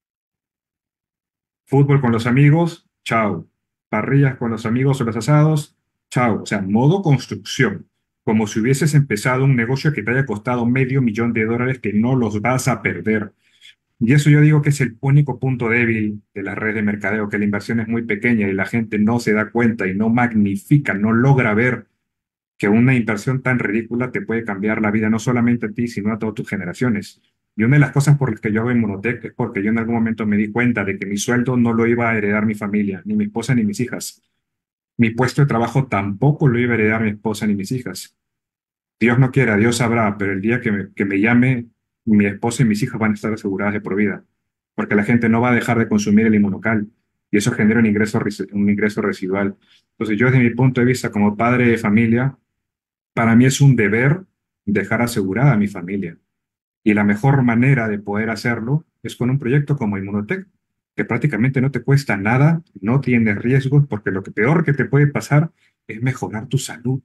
Fútbol con los amigos, chao. Parrillas con los amigos o los asados, chao. O sea, modo construcción. Como si hubieses empezado un negocio que te haya costado medio millón de dólares que no los vas a perder. Y eso yo digo que es el único punto débil de la red de mercadeo, que la inversión es muy pequeña y la gente no se da cuenta y no magnifica, no logra ver que una inversión tan ridícula te puede cambiar la vida, no solamente a ti, sino a todas tus generaciones. Y una de las cosas por las que yo hago Inmunotech es porque yo en algún momento me di cuenta de que mi sueldo no lo iba a heredar mi familia, ni mi esposa ni mis hijas. Mi puesto de trabajo tampoco lo iba a heredar mi esposa ni mis hijas. Dios no quiera, Dios sabrá, pero el día que me, que me llame, mi esposa y mis hijas van a estar aseguradas de por vida, porque la gente no va a dejar de consumir el inmunocal y eso genera un ingreso, resi- un ingreso residual. Entonces yo desde mi punto de vista como padre de familia, para mí es un deber dejar asegurada a mi familia. Y la mejor manera de poder hacerlo es con un proyecto como Inmunotech, que prácticamente no te cuesta nada, no tienes riesgos, porque lo que peor que te puede pasar es mejorar tu salud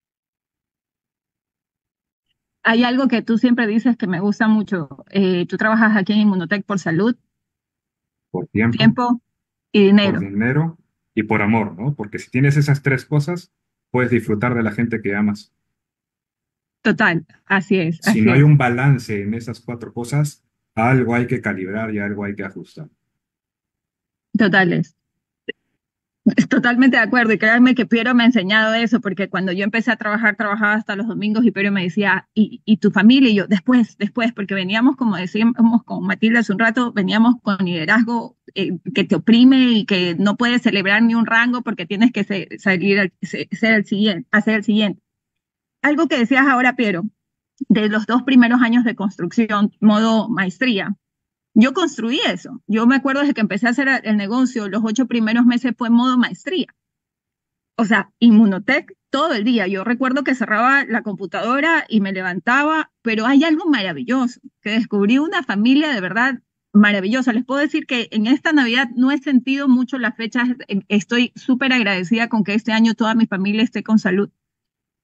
Hay algo que tú siempre dices que me gusta mucho. Eh, tú trabajas aquí en Inmunotech por salud, por tiempo, tiempo y por dinero. dinero y por amor, ¿no? Porque si tienes esas tres cosas, puedes disfrutar de la gente que amas. Total, así es, Si así no hay es. un balance en esas cuatro cosas, algo hay que calibrar y algo hay que ajustar. Total es. Totalmente de acuerdo, y créanme que Piero me ha enseñado eso, porque cuando yo empecé a trabajar, trabajaba hasta los domingos y Piero me decía, ¿y, y tu familia? Y yo, después, después, porque veníamos, como decíamos con Matilde hace un rato, veníamos con liderazgo eh, que te oprime y que no puedes celebrar ni un rango porque tienes que se- salir al- se- ser el siguiente, hacer el siguiente. Algo que decías ahora, Piero, de los dos primeros años de construcción, modo maestría. Yo construí eso. Yo me acuerdo desde que empecé a hacer el negocio, los ocho primeros meses fue modo maestría. O sea, Inmunotech todo el día. Yo recuerdo que cerraba la computadora y me levantaba, pero hay algo maravilloso, que descubrí una familia de verdad maravillosa. Les puedo decir que en esta Navidad no he sentido mucho las fechas. Estoy súper agradecida con que este año toda mi familia esté con salud.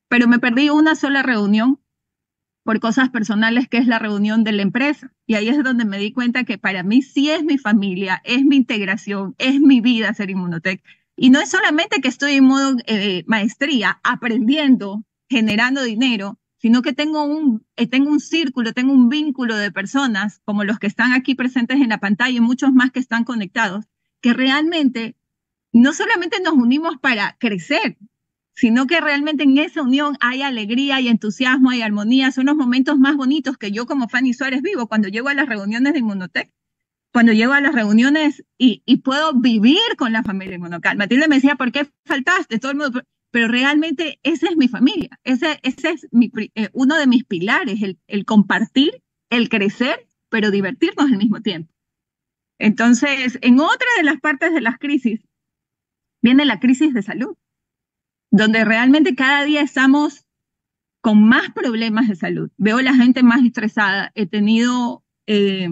pero me perdí una sola reunión por cosas personales, que es la reunión de la empresa. Y ahí es donde me di cuenta que para mí sí es mi familia, es mi integración, es mi vida ser Inmunotech. Y no es solamente que estoy en modo eh, maestría, aprendiendo, generando dinero, sino que tengo un, eh, tengo un círculo, tengo un vínculo de personas, como los que están aquí presentes en la pantalla y muchos más que están conectados, que realmente no solamente nos unimos para crecer, sino que realmente en esa unión hay alegría, hay entusiasmo, hay armonía. Son los momentos más bonitos que yo como Fanny Suárez vivo cuando llego a las reuniones de Inmunotech, cuando llego a las reuniones y, y puedo vivir con la familia Inmunocal. Matilde me decía, ¿por qué faltaste? Todo el mundo, pero realmente esa es mi familia, ese, ese es mi, eh, uno de mis pilares, el, el compartir, el crecer, pero divertirnos al mismo tiempo. Entonces, en otra de las partes de las crisis, viene la crisis de salud, donde realmente cada día estamos con más problemas de salud. Veo a la gente más estresada. He tenido, eh,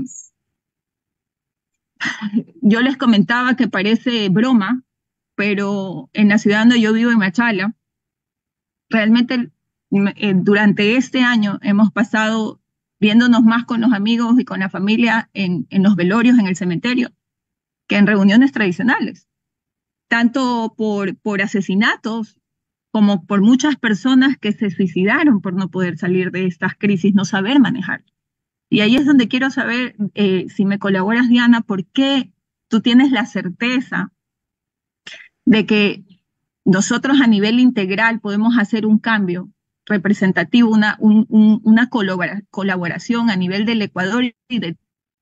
yo les comentaba que parece broma, pero en la ciudad donde yo vivo, en Machala, realmente eh, durante este año hemos pasado viéndonos más con los amigos y con la familia en, en los velorios, en el cementerio, que en reuniones tradicionales, tanto por, por asesinatos como por muchas personas que se suicidaron por no poder salir de estas crisis, no saber manejar. Y ahí es donde quiero saber, eh, si me colaboras, Diana, ¿por qué tú tienes la certeza de que nosotros a nivel integral podemos hacer un cambio representativo, una, un, un, una colabora, colaboración a nivel del Ecuador y de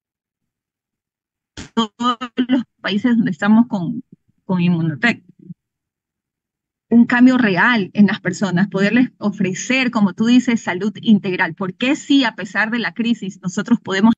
todos los países donde estamos con, con Inmunotech? Un cambio real en las personas, poderles ofrecer, como tú dices, salud integral. ¿Por qué sí, a pesar de la crisis, nosotros podemos?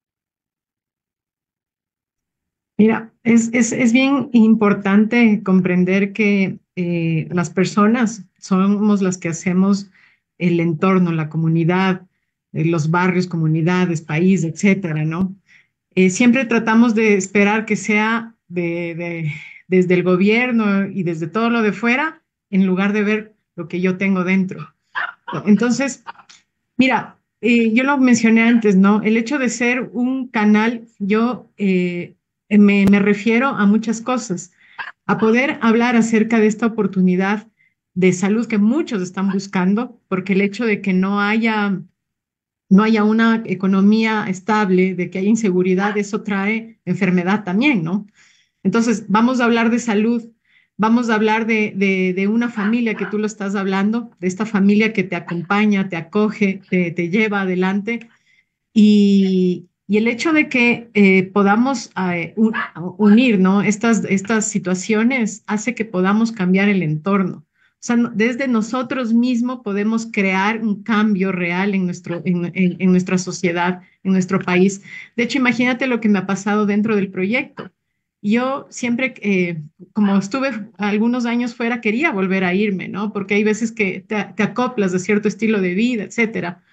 Mira, es, es, es bien importante comprender que eh, las personas somos las que hacemos el entorno, la comunidad, eh, los barrios, comunidades, país, etcétera, ¿no? Eh, siempre tratamos de esperar que sea de, de- desde el gobierno y desde todo lo de fuera, en lugar de ver lo que yo tengo dentro. Entonces, mira, eh, yo lo mencioné antes, ¿no? El hecho de ser un canal, yo eh, me, me refiero a muchas cosas, a poder hablar acerca de esta oportunidad de salud que muchos están buscando, porque el hecho de que no haya, no haya una economía estable, de que haya inseguridad, eso trae enfermedad también, ¿no? Entonces, vamos a hablar de salud, vamos a hablar de, de, de una familia que tú lo estás hablando, de esta familia que te acompaña, te acoge, te, te lleva adelante. Y, y el hecho de que eh, podamos eh, un- unir, ¿no? Estas, estas situaciones hace que podamos cambiar el entorno. O sea, no- desde nosotros mismos podemos crear un cambio real en nuestro, en, en- en nuestra sociedad, en nuestro país. De hecho, imagínate lo que me ha pasado dentro del proyecto. Yo siempre, eh, como estuve algunos años fuera, quería volver a irme, ¿no? Porque hay veces que te, te acoplas de cierto estilo de vida, etcétera.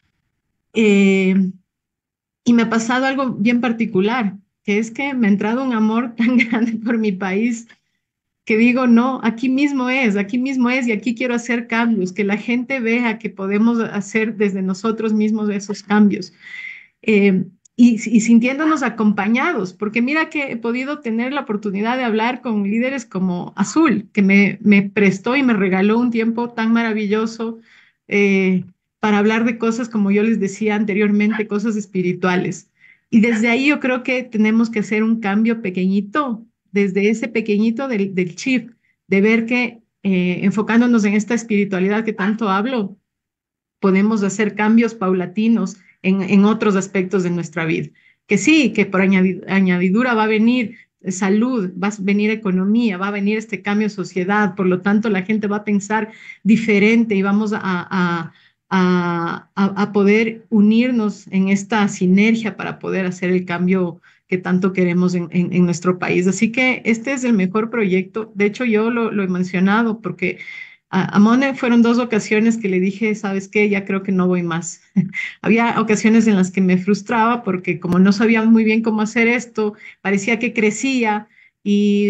Eh, y me ha pasado algo bien particular, que es que me ha entrado un amor tan grande por mi país que digo, no, aquí mismo es, aquí mismo es y aquí quiero hacer cambios, que la gente vea que podemos hacer desde nosotros mismos esos cambios. Eh, y, y sintiéndonos acompañados, porque mira que he podido tener la oportunidad de hablar con líderes como Azul, que me, me prestó y me regaló un tiempo tan maravilloso eh, para hablar de cosas, como yo les decía anteriormente, cosas espirituales. Y desde ahí yo creo que tenemos que hacer un cambio pequeñito, desde ese pequeñito del, del chip, de ver que eh, enfocándonos en esta espiritualidad que tanto hablo, podemos hacer cambios paulatinos en, en otros aspectos de nuestra vida. Que sí, que por añadi- añadidura va a venir salud, va a venir economía, va a venir este cambio de sociedad, por lo tanto la gente va a pensar diferente y vamos a, a, a, a, a poder unirnos en esta sinergia para poder hacer el cambio que tanto queremos en, en, en nuestro país. Así que este es el mejor proyecto. De hecho, yo lo, lo he mencionado porque a, a Mone fueron dos ocasiones que le dije, ¿sabes qué? Ya creo que no voy más. Había ocasiones en las que me frustraba porque como no sabía muy bien cómo hacer esto, parecía que crecía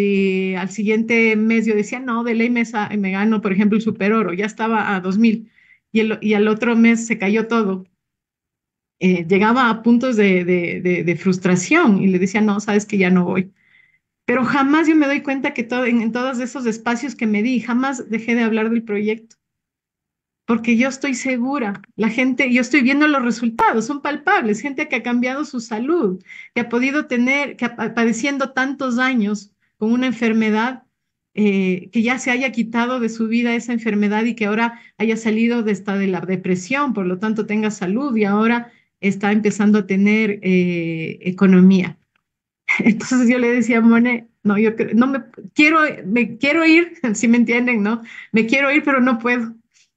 y al siguiente mes yo decía, no, de ley me, sa- me gano, por ejemplo, el Super Oro, ya estaba a dos mil. y, el, y al otro mes se cayó todo. Eh, llegaba a puntos de, de, de, de frustración y le decía, no, sabes que ya no voy. Pero jamás yo me doy cuenta que todo, en, en todos esos espacios que me di, jamás dejé de hablar del proyecto, porque yo estoy segura, la gente, yo estoy viendo los resultados, son palpables, gente que ha cambiado su salud, que ha podido tener, que ha pa- padeciendo tantos años con una enfermedad, eh, que ya se haya quitado de su vida esa enfermedad y que ahora haya salido de esta de la depresión, por lo tanto tenga salud y ahora está empezando a tener eh, economía. Entonces yo le decía a Mone, no, yo cre- no me quiero, me quiero ir, si me entienden, ¿no? Me quiero ir, pero no puedo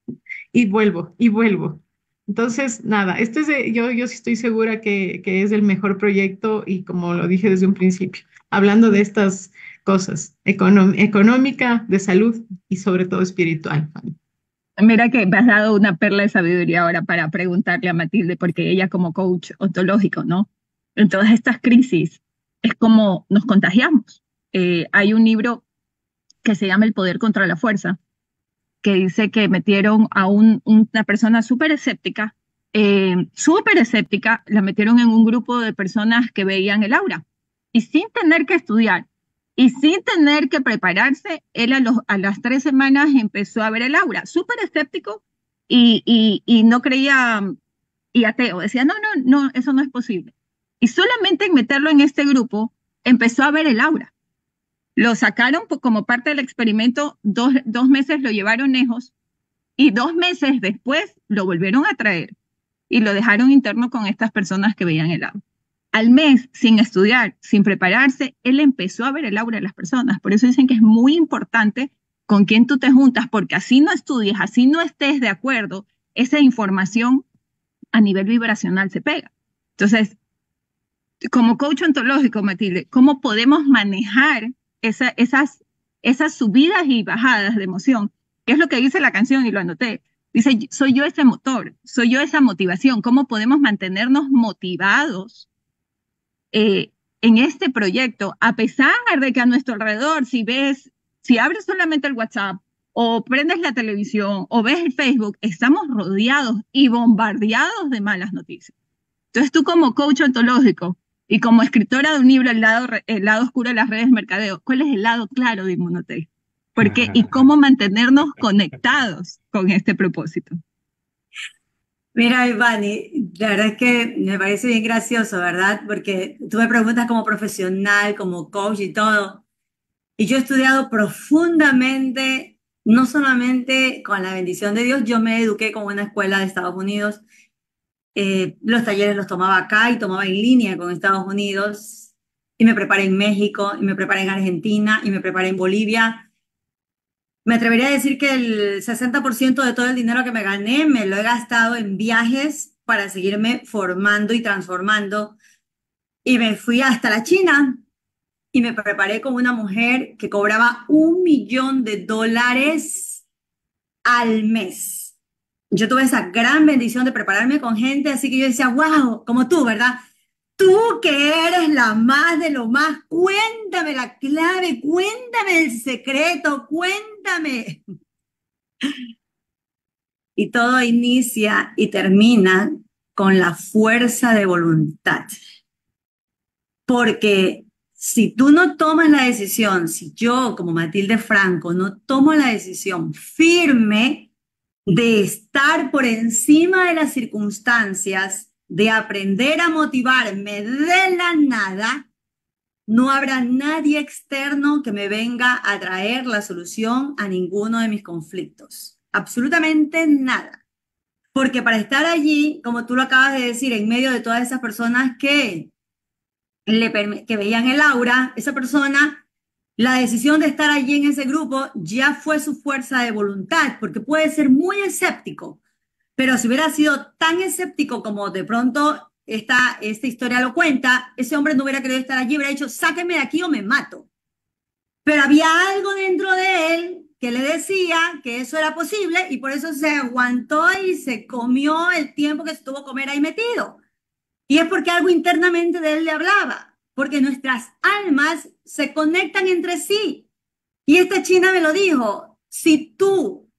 y vuelvo, y vuelvo. Entonces, nada, este es de- yo, yo sí estoy segura que, que es el mejor proyecto y como lo dije desde un principio, hablando de estas cosas, econom- económica, de salud y sobre todo espiritual. Mira que me has dado una perla de sabiduría ahora para preguntarle a Matilde, porque ella como coach ontológico, ¿no? En todas estas crisis es como nos contagiamos. Eh, hay un libro que se llama El poder contra la fuerza, que dice que metieron a un- una persona súper escéptica, eh, súper escéptica, la metieron en un grupo de personas que veían el aura. Y sin tener que estudiar y sin tener que prepararse, él a, los, a las tres semanas empezó a ver el aura, súper escéptico y, y, y no creía, y ateo. Decía, no, no, no, eso no es posible. Y solamente en meterlo en este grupo, empezó a ver el aura. Lo sacaron po- como parte del experimento, dos, dos meses lo llevaron lejos y dos meses después lo volvieron a traer y lo dejaron interno con estas personas que veían el aura. Al mes, sin estudiar, sin prepararse, él empezó a ver el aura de las personas. Por eso dicen que es muy importante con quién tú te juntas, porque así no estudies, así no estés de acuerdo, esa información a nivel vibracional se pega. Entonces, como coach ontológico, Matilde, ¿cómo podemos manejar esa, esas, esas subidas y bajadas de emoción? ¿Qué es lo que dice la canción? Y lo anoté. Dice, soy yo ese motor, soy yo esa motivación. ¿Cómo podemos mantenernos motivados eh, en este proyecto, a pesar de que a nuestro alrededor, si ves, si abres solamente el WhatsApp o prendes la televisión o ves el Facebook, estamos rodeados y bombardeados de malas noticias? Entonces tú como coach ontológico y como escritora de un libro, El lado, el lado oscuro de las redes de mercadeo, ¿cuál es el lado claro de Inmunotech? ¿Por qué? ¿Y cómo mantenernos conectados con este propósito? Mira, Ivani, la verdad es que me parece bien gracioso, ¿verdad? Porque tú me preguntas como profesional, como coach y todo. Y yo he estudiado profundamente, no solamente con la bendición de Dios, yo me eduqué con una escuela de Estados Unidos. Eh, los talleres los tomaba acá y tomaba en línea con Estados Unidos. Y me preparé en México, y me preparé en Argentina, y me preparé en Bolivia. Me atrevería a decir que el sesenta por ciento de todo el dinero que me gané me lo he gastado en viajes para seguirme formando y transformando. Y me fui hasta la China y me preparé con una mujer que cobraba un millón de dólares al mes. Yo tuve esa gran bendición de prepararme con gente, así que yo decía, wow, como tú, ¿verdad? Tú que eres la más de lo más, cuéntame la clave, cuéntame el secreto, cuéntame. Y todo inicia y termina con la fuerza de voluntad. Porque si tú no tomas la decisión, si yo como Matilde Franco no tomo la decisión firme de estar por encima de las circunstancias, de aprender a motivarme de la nada, no habrá nadie externo que me venga a traer la solución a ninguno de mis conflictos. Absolutamente nada. Porque para estar allí, como tú lo acabas de decir, en medio de todas esas personas que, le, que veían el aura, esa persona, la decisión de estar allí en ese grupo ya fue su fuerza de voluntad, porque puede ser muy escéptico, pero si hubiera sido tan escéptico como de pronto esta, esta historia lo cuenta, ese hombre no hubiera querido estar allí, hubiera dicho, sáquenme de aquí o me mato. Pero había algo dentro de él que le decía que eso era posible y por eso se aguantó y se comió el tiempo que estuvo a comer ahí metido. Y es porque algo internamente de él le hablaba, porque nuestras almas se conectan entre sí. Y esta china me lo dijo, si tú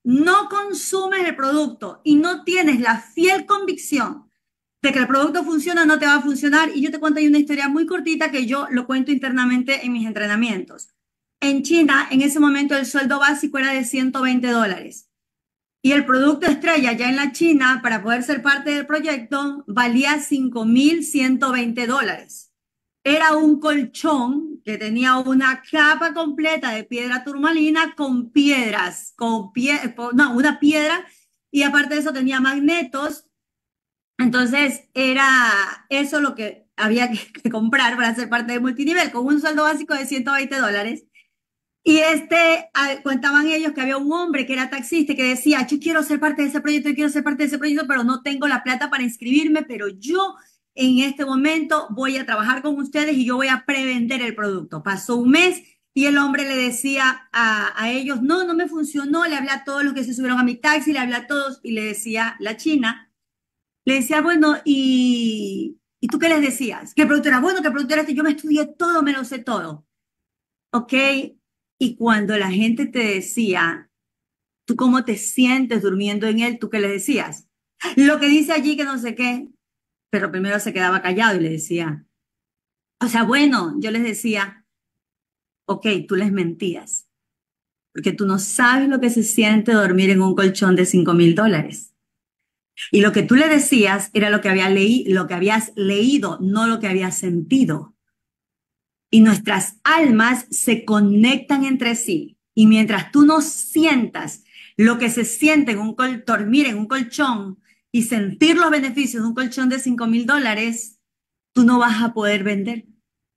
no consumes el producto y no tienes la fiel convicción de que el producto funciona, no te va a funcionar. Y yo te cuento ahí una historia muy cortita que yo lo cuento internamente en mis entrenamientos. En China, en ese momento, el sueldo básico era de ciento veinte dólares. Y el producto estrella ya en la China, para poder ser parte del proyecto, valía cinco mil ciento veinte dólares. Era un colchón que tenía una capa completa de piedra turmalina con piedras, con pie, no, una piedra, y aparte de eso tenía magnetos. Entonces era eso lo que había que, que comprar para ser parte del multinivel, con un sueldo básico de ciento veinte dólares. Y este, ah, contaban ellos que había un hombre que era taxista y que decía, yo quiero ser parte de ese proyecto, yo quiero ser parte de ese proyecto, pero no tengo la plata para inscribirme, pero yo en este momento voy a trabajar con ustedes y yo voy a prevender el producto. Pasó un mes y el hombre le decía a, a ellos, no, no me funcionó, le hablé a todos los que se subieron a mi taxi, le hablé a todos y le decía la china, le decía, bueno, ¿y, ¿y tú qué les decías? Que el producto era bueno, que el producto era este, yo me estudié todo, me lo sé todo. ¿Ok? Y cuando la gente te decía, ¿tú cómo te sientes durmiendo en él? ¿Tú qué le decías? Lo que dice allí que no sé qué, pero primero se quedaba callado y le decía, o sea, bueno, yo les decía, ok, tú les mentías, porque tú no sabes lo que se siente dormir en un colchón de cinco mil dólares. Y lo que tú le decías era lo que había leí, lo que habías leído, no lo que habías sentido. Y nuestras almas se conectan entre sí. Y mientras tú no sientas lo que se siente en un col dormir en un colchón y sentir los beneficios de un colchón de cinco mil dólares, tú no vas a poder vender.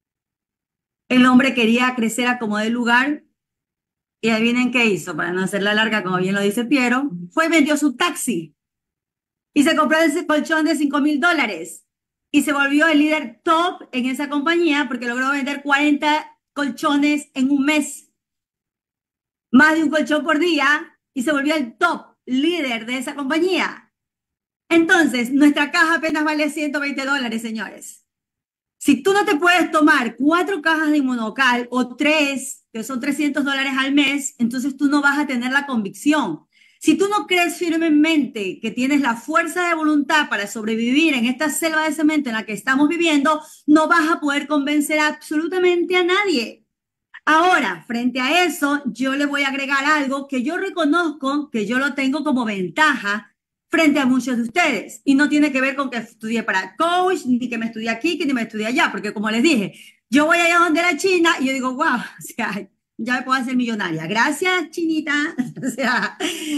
El hombre quería crecer a como de lugar y adivinen qué hizo, para no hacerla larga, como bien lo dice Piero, fue y vendió su taxi y se compró ese colchón de cinco mil dólares. Y se volvió el líder top en esa compañía porque logró vender cuarenta colchones en un mes, más de un colchón por día, y se volvió el top líder de esa compañía. Entonces, nuestra caja apenas vale ciento veinte dólares, señores. Si tú no te puedes tomar cuatro cajas de Inmunocal o tres, que son trescientos dólares al mes, entonces tú no vas a tener la convicción. Si tú no crees firmemente que tienes la fuerza de voluntad para sobrevivir en esta selva de cemento en la que estamos viviendo, no vas a poder convencer absolutamente a nadie. Ahora, frente a eso, yo le voy a agregar algo que yo reconozco que yo lo tengo como ventaja frente a muchos de ustedes. Y no tiene que ver con que estudié para coach, ni que me estudié aquí, que ni me estudié allá, porque como les dije, yo voy allá donde la China y yo digo, wow, o sea, ya me puedo hacer millonaria. Gracias, chinita. O sea,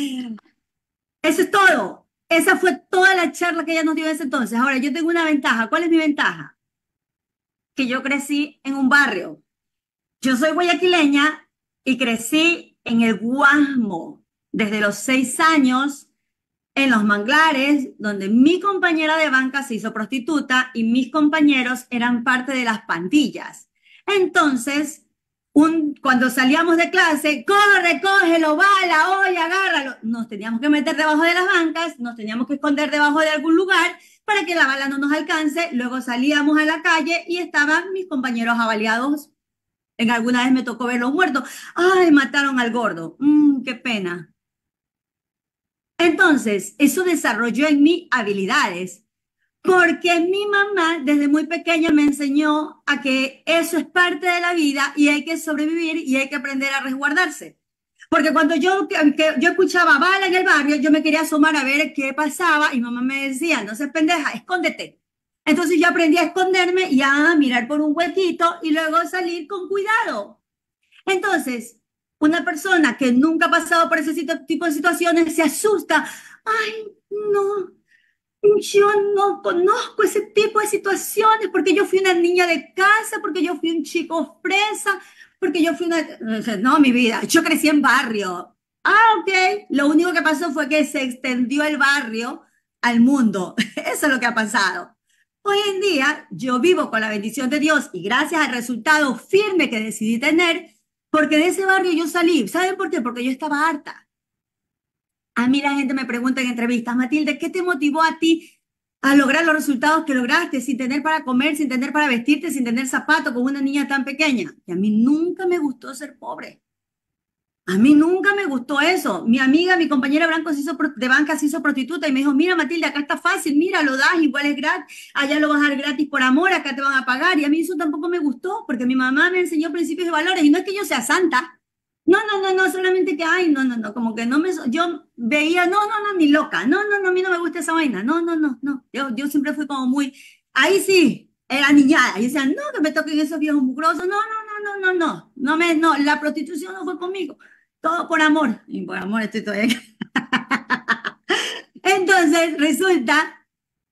eso es todo. Esa fue toda la charla que ella nos dio en ese entonces. Ahora, yo tengo una ventaja. ¿Cuál es mi ventaja? Que yo crecí en un barrio. Yo soy guayaquileña y crecí en el Guasmo desde los seis años en los manglares, donde mi compañera de banca se hizo prostituta y mis compañeros eran parte de las pandillas. Entonces, un, cuando salíamos de clase, corre, cógelo, bala, oye, agárralo. Nos teníamos que meter debajo de las bancas, nos teníamos que esconder debajo de algún lugar para que la bala no nos alcance. Luego salíamos a la calle y estaban mis compañeros avaliados. En alguna vez me tocó verlos muertos. ¡Ay, mataron al gordo! Mmm, qué pena. Entonces, eso desarrolló en mí habilidades, porque mi mamá desde muy pequeña me enseñó a que eso es parte de la vida y hay que sobrevivir y hay que aprender a resguardarse. Porque cuando yo, que, yo escuchaba bala en el barrio, yo me quería asomar a ver qué pasaba y mamá me decía, no seas pendeja, escóndete. Entonces yo aprendí a esconderme y a mirar por un huequito y luego salir con cuidado. Entonces, una persona que nunca ha pasado por ese tipo de situaciones se asusta. Ay, no, yo no conozco ese tipo de situaciones porque yo fui una niña de casa, porque yo fui un chico fresa, porque yo fui una... No, mi vida, yo crecí en barrio. Ah, ok. Lo único que pasó fue que se extendió el barrio al mundo. Eso es lo que ha pasado. Hoy en día yo vivo con la bendición de Dios y gracias al resultado firme que decidí tener, porque de ese barrio yo salí. ¿Saben por qué? Porque yo estaba harta. A mí la gente me pregunta en entrevistas, Matilde, ¿qué te motivó a ti a lograr los resultados que lograste sin tener para comer, sin tener para vestirte, sin tener zapatos, con una niña tan pequeña? Y a mí nunca me gustó ser pobre. A mí nunca me gustó eso. Mi amiga, mi compañera Blanco se hizo pro- de banca se hizo prostituta y me dijo, mira Matilde, acá está fácil, mira, lo das, igual es gratis, allá lo vas a dar gratis por amor, acá te van a pagar. Y a mí eso tampoco me gustó porque mi mamá me enseñó principios y valores y no es que yo sea santa. No, no, no, no, solamente que, ay, no, no, no, como que no me, yo veía, no, no, no, ni loca, no, no, no, a mí no me gusta esa vaina, no, no, no, no, yo, yo siempre fui como muy, ahí sí, era niñada, y decían, no, que me toquen esos viejos mugrosos, no, no, no, no, no, no, no me, no, la prostitución no fue conmigo, todo por amor, y por amor estoy todavía acá. Entonces, resulta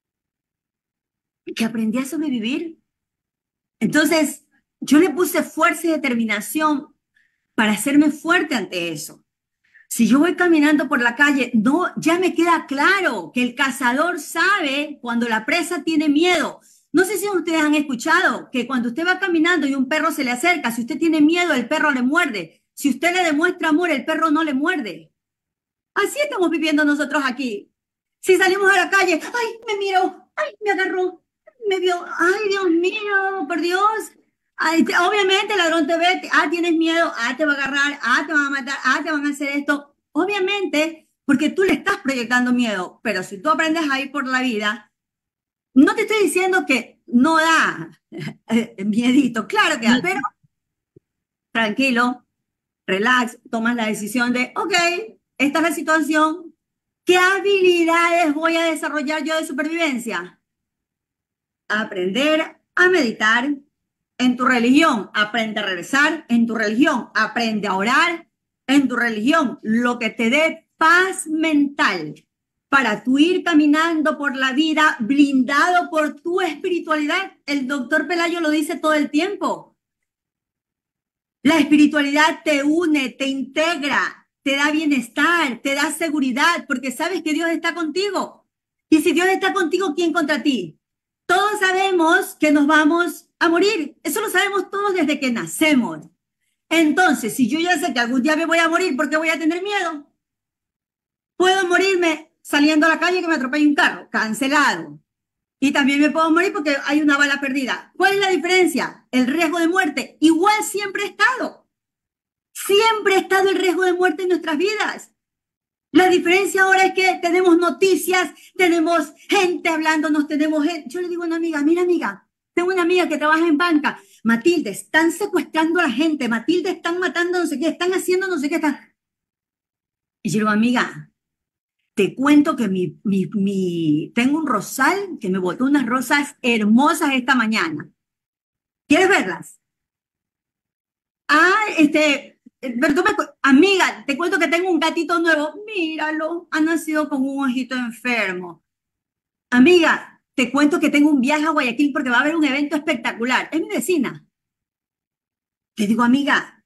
que aprendí a sobrevivir, entonces, yo le puse fuerza y determinación para hacerme fuerte ante eso. Si yo voy caminando por la calle, no, ya me queda claro que el cazador sabe cuando la presa tiene miedo. No sé si ustedes han escuchado que cuando usted va caminando y un perro se le acerca, si usted tiene miedo, el perro le muerde. Si usted le demuestra amor, el perro no le muerde. Así estamos viviendo nosotros aquí. Si salimos a la calle, ay, me miró, ay, me agarró, me vio, ay, Dios mío, por Dios. Ay, te- obviamente el ladrón te ve, te- ah, tienes miedo, ah, te va a agarrar, ah, te van a matar, ah, te van a hacer esto. Obviamente, porque tú le estás proyectando miedo, pero si tú aprendes a ir por la vida, no te estoy diciendo que no da eh, miedito, claro que da, pero tranquilo, relax, tomas la decisión de, ok, esta es la situación, ¿qué habilidades voy a desarrollar yo de supervivencia? Aprender a meditar en tu religión, aprende a regresar en tu religión, aprende a orar en tu religión, lo que te dé paz mental para tú ir caminando por la vida blindado por tu espiritualidad. El doctor Pelayo lo dice todo el tiempo. La espiritualidad te une, te integra, te da bienestar, te da seguridad, porque sabes que Dios está contigo. Y si Dios está contigo, ¿quién contra ti? Todos sabemos que nos vamos a morir. Eso lo sabemos todos desde que nacemos. Entonces, si yo ya sé que algún día me voy a morir, ¿por qué voy a tener miedo? Puedo morirme saliendo a la calle y que me atropelle un carro, cancelado. Y también me puedo morir porque hay una bala perdida. ¿Cuál es la diferencia? El riesgo de muerte. Igual siempre ha estado. Siempre ha estado el riesgo de muerte en nuestras vidas. La diferencia ahora es que tenemos noticias, tenemos gente hablándonos, tenemos gente. Yo le digo a una amiga, mira amiga, tengo una amiga que trabaja en banca. Matilde, están secuestrando a la gente. Matilde, están matando no sé qué, están haciendo no sé qué. Están... Y yo le digo, amiga, te cuento que mi, mi, mi, tengo un rosal que me botó unas rosas hermosas esta mañana. ¿Quieres verlas? Ah, este, pero tú me cu- amiga, te cuento que tengo un gatito nuevo. Míralo, ha nacido con un ojito enfermo. Amiga, te cuento que tengo un viaje a Guayaquil porque va a haber un evento espectacular. Es mi vecina. Le digo, amiga,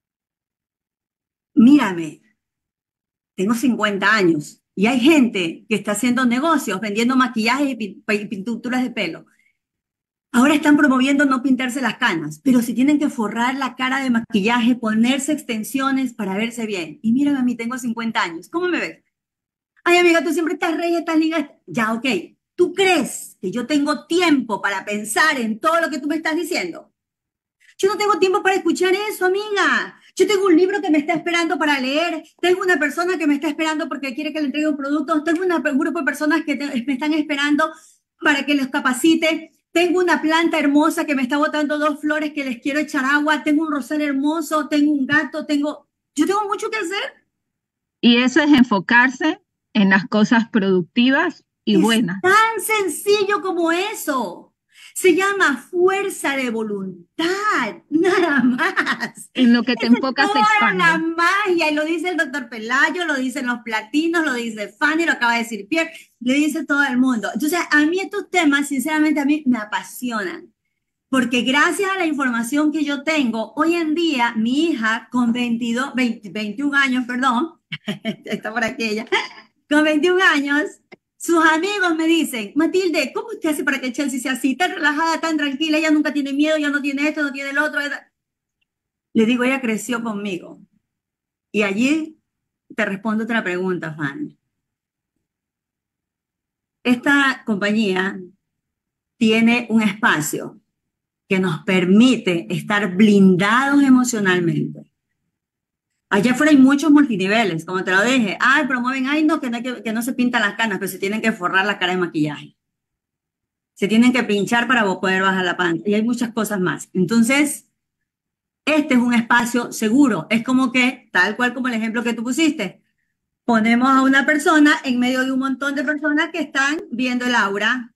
mírame, tengo cincuenta años y hay gente que está haciendo negocios vendiendo maquillajes y pin- y pinturas de pelo. Ahora están promoviendo no pintarse las canas, pero si tienen que forrar la cara de maquillaje, ponerse extensiones para verse bien. Y mírame a mí, tengo cincuenta años. ¿Cómo me ves? Ay, amiga, tú siempre estás rey, estás liga. Ya, ok. ¿Tú crees que yo tengo tiempo para pensar en todo lo que tú me estás diciendo? Yo no tengo tiempo para escuchar eso, amiga. Yo tengo un libro que me está esperando para leer. Tengo una persona que me está esperando porque quiere que le entregue un producto. Tengo una- un grupo de personas que te- me están esperando para que los capacite. Tengo una planta hermosa que me está botando dos flores que les quiero echar agua. Tengo un rosal hermoso. Tengo un gato. Tengo... Yo tengo mucho que hacer. Y eso es enfocarse en las cosas productivas y Es buenas. tan sencillo como eso. Se llama fuerza de voluntad, nada más. En lo que te Esa es enfocas se toda la expande. magia, y lo dice el doctor Pelayo, lo dicen los platinos, lo dice Fanny, lo acaba de decir Pierre, lo dice todo el mundo. Entonces, a mí estos temas, sinceramente, a mí me apasionan, porque gracias a la información que yo tengo, hoy en día, mi hija con veintidós, veinte, veintiún años, perdón, está por aquí ella, con veintiún años, sus amigos me dicen, Matilde, ¿cómo usted hace para que Chelsea sea así, tan relajada, tan tranquila? Ella nunca tiene miedo, ya no tiene esto, no tiene el otro. Le digo, ella creció conmigo. Y allí te respondo otra pregunta, Fanny. Esta compañía tiene un espacio que nos permite estar blindados emocionalmente Allá afuera hay muchos multiniveles, como te lo dije. Ay, promueven, ay, no, que no, hay que, que no se pintan las canas, pero se tienen que forrar la cara de maquillaje. Se tienen que pinchar para vos poder bajar la panza. Y hay muchas cosas más. Entonces, este es un espacio seguro. Es como que, tal cual como el ejemplo que tú pusiste, ponemos a una persona en medio de un montón de personas que están viendo el aura.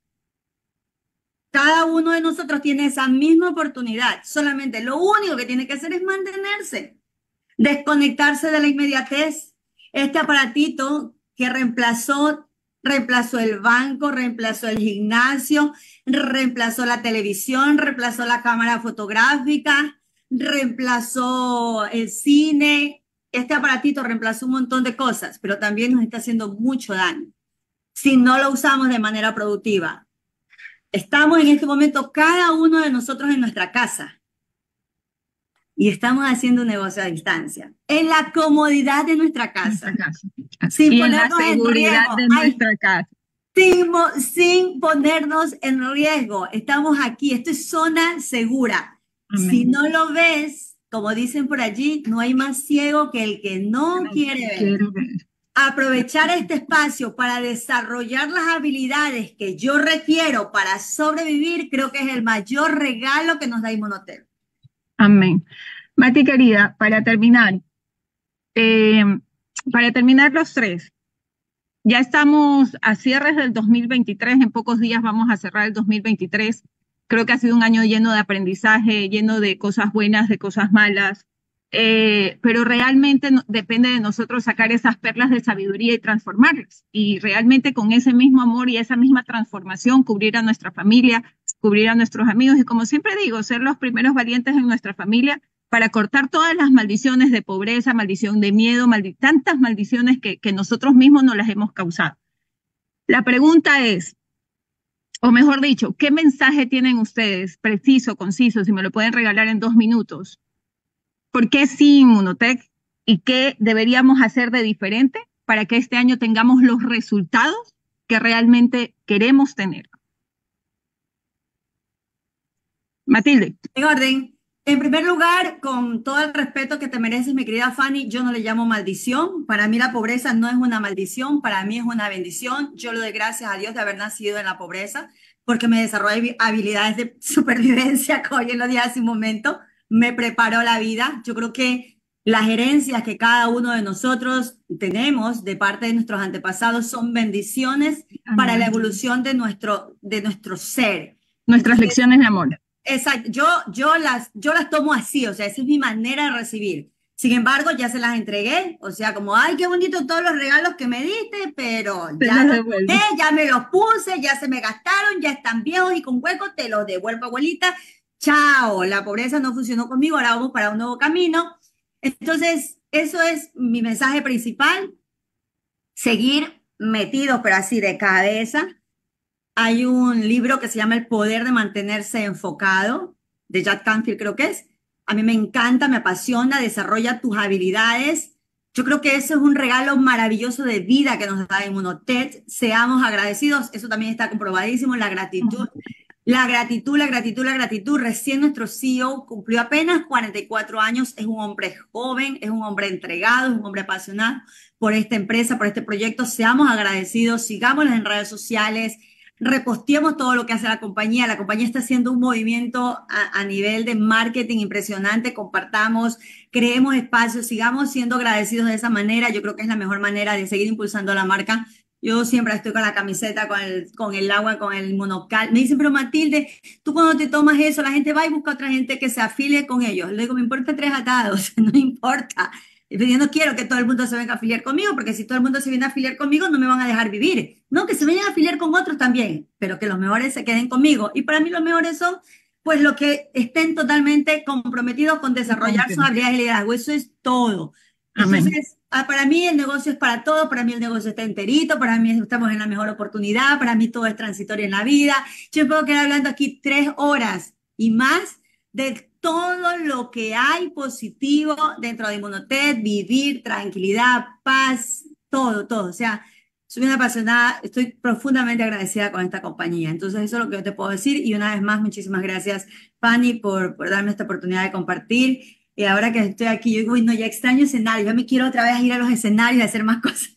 Cada uno de nosotros tiene esa misma oportunidad. Solamente lo único que tiene que hacer es mantenerse, desconectarse de la inmediatez. Este aparatito que reemplazó, reemplazó el banco, reemplazó el gimnasio, reemplazó la televisión, reemplazó la cámara fotográfica, reemplazó el cine. Este aparatito reemplazó un montón de cosas, pero también nos está haciendo mucho daño si no lo usamos de manera productiva. Estamos en este momento cada uno de nosotros en nuestra casa y estamos haciendo un negocio a distancia, en la comodidad de nuestra casa, casa. sin Y en la ponernos en seguridad riesgo. de Ay, nuestra casa. sin, mo- sin ponernos en riesgo. Estamos aquí, esto es zona segura. Si Amén. no lo ves, como dicen por allí, no hay más ciego que el que no quiere ver. Quiero ver. Aprovechar este espacio para desarrollar las habilidades que yo requiero para sobrevivir, creo que es el mayor regalo que nos da Inmunotech. Amén. Mati, querida, para terminar, eh, para terminar los tres, ya estamos a cierres del dos mil veintitrés, en pocos días vamos a cerrar el dos mil veintitrés. Creo que ha sido un año lleno de aprendizaje, lleno de cosas buenas, de cosas malas, eh, pero realmente no- depende de nosotros sacar esas perlas de sabiduría y transformarlas. Y realmente con ese mismo amor y esa misma transformación, cubrir a nuestra familia, cubrir a nuestros amigos y como siempre digo, ser los primeros valientes en nuestra familia para cortar todas las maldiciones de pobreza, maldición de miedo, maldi- tantas maldiciones que, que nosotros mismos nos las hemos causado. La pregunta es, o mejor dicho, ¿qué mensaje tienen ustedes, preciso, conciso, si me lo pueden regalar en dos minutos? ¿Por qué sí Inmunotech? ¿Y qué deberíamos hacer de diferente para que este año tengamos los resultados que realmente queremos tener? Matilde. En orden, en primer lugar, con todo el respeto que te mereces, mi querida Fanny, yo no le llamo maldición. Para mí la pobreza no es una maldición, para mí es una bendición. Yo le doy gracias a Dios de haber nacido en la pobreza, porque me desarrollé habilidades de supervivencia, como bien lo dije hace un momento, me preparó la vida. Yo creo que las herencias que cada uno de nosotros tenemos de parte de nuestros antepasados son bendiciones para la Amén. evolución de nuestro, de nuestro ser. Nuestras Entonces, lecciones de amor. exacto, yo, yo las, yo las tomo así, o sea, esa es mi manera de recibir. Sin embargo, ya se las entregué, o sea, como, ay, qué bonito todos los regalos que me diste, pero Te ya las los devuelvo. tomé, ya me los puse, ya se me gastaron, ya están viejos y con huecos, te los devuelvo, abuelita. Chao, la pobreza no funcionó conmigo, ahora vamos para un nuevo camino. Entonces, eso es mi mensaje principal, seguir metidos, pero así de cabeza. Hay un libro que se llama El poder de mantenerse enfocado, de Jack Canfield creo que es. A mí me encanta, me apasiona, desarrolla tus habilidades. Yo creo que eso es un regalo maravilloso de vida que nos da Inmunotech. Seamos agradecidos, eso también está comprobadísimo, la gratitud. La gratitud, la gratitud, la gratitud. Recién nuestro C E O cumplió apenas cuarenta y cuatro años, es un hombre joven, es un hombre entregado, es un hombre apasionado por esta empresa, por este proyecto. Seamos agradecidos, sigámoslos en redes sociales, reposteemos todo lo que hace la compañía. La compañía está haciendo un movimiento a, a nivel de marketing impresionante. Compartamos, creemos espacios, sigamos siendo agradecidos de esa manera. Yo creo que es la mejor manera de seguir impulsando la marca. Yo siempre estoy con la camiseta, con el, con el agua, con el monocal. Me dicen, pero Matilde, tú cuando te tomas eso, la gente va y busca a otra gente que se afilie con ellos. Le digo, me importa tres atados, no importa. Pero yo no quiero que todo el mundo se venga a afiliar conmigo, porque si todo el mundo se viene a afiliar conmigo, no me van a dejar vivir. No, que se vayan a afiliar con otros también, pero que los mejores se queden conmigo. Y para mí los mejores son, pues, los que estén totalmente comprometidos con desarrollar sus habilidades de liderazgo. Eso es todo. Amén. Entonces, ah, para mí el negocio es para todo, para mí el negocio está enterito, para mí estamos en la mejor oportunidad, para mí todo es transitorio en la vida. Yo puedo quedar hablando aquí tres horas y más de todo lo que hay positivo dentro de Inmunotech, vivir, tranquilidad, paz, todo, todo. O sea, soy una apasionada, estoy profundamente agradecida con esta compañía. Entonces, eso es lo que yo te puedo decir. Y una vez más, muchísimas gracias, Fanny, por, por darme esta oportunidad de compartir. Y ahora que estoy aquí, yo digo, uy, no, ya extraño escenarios, yo me quiero otra vez ir a los escenarios y hacer más cosas.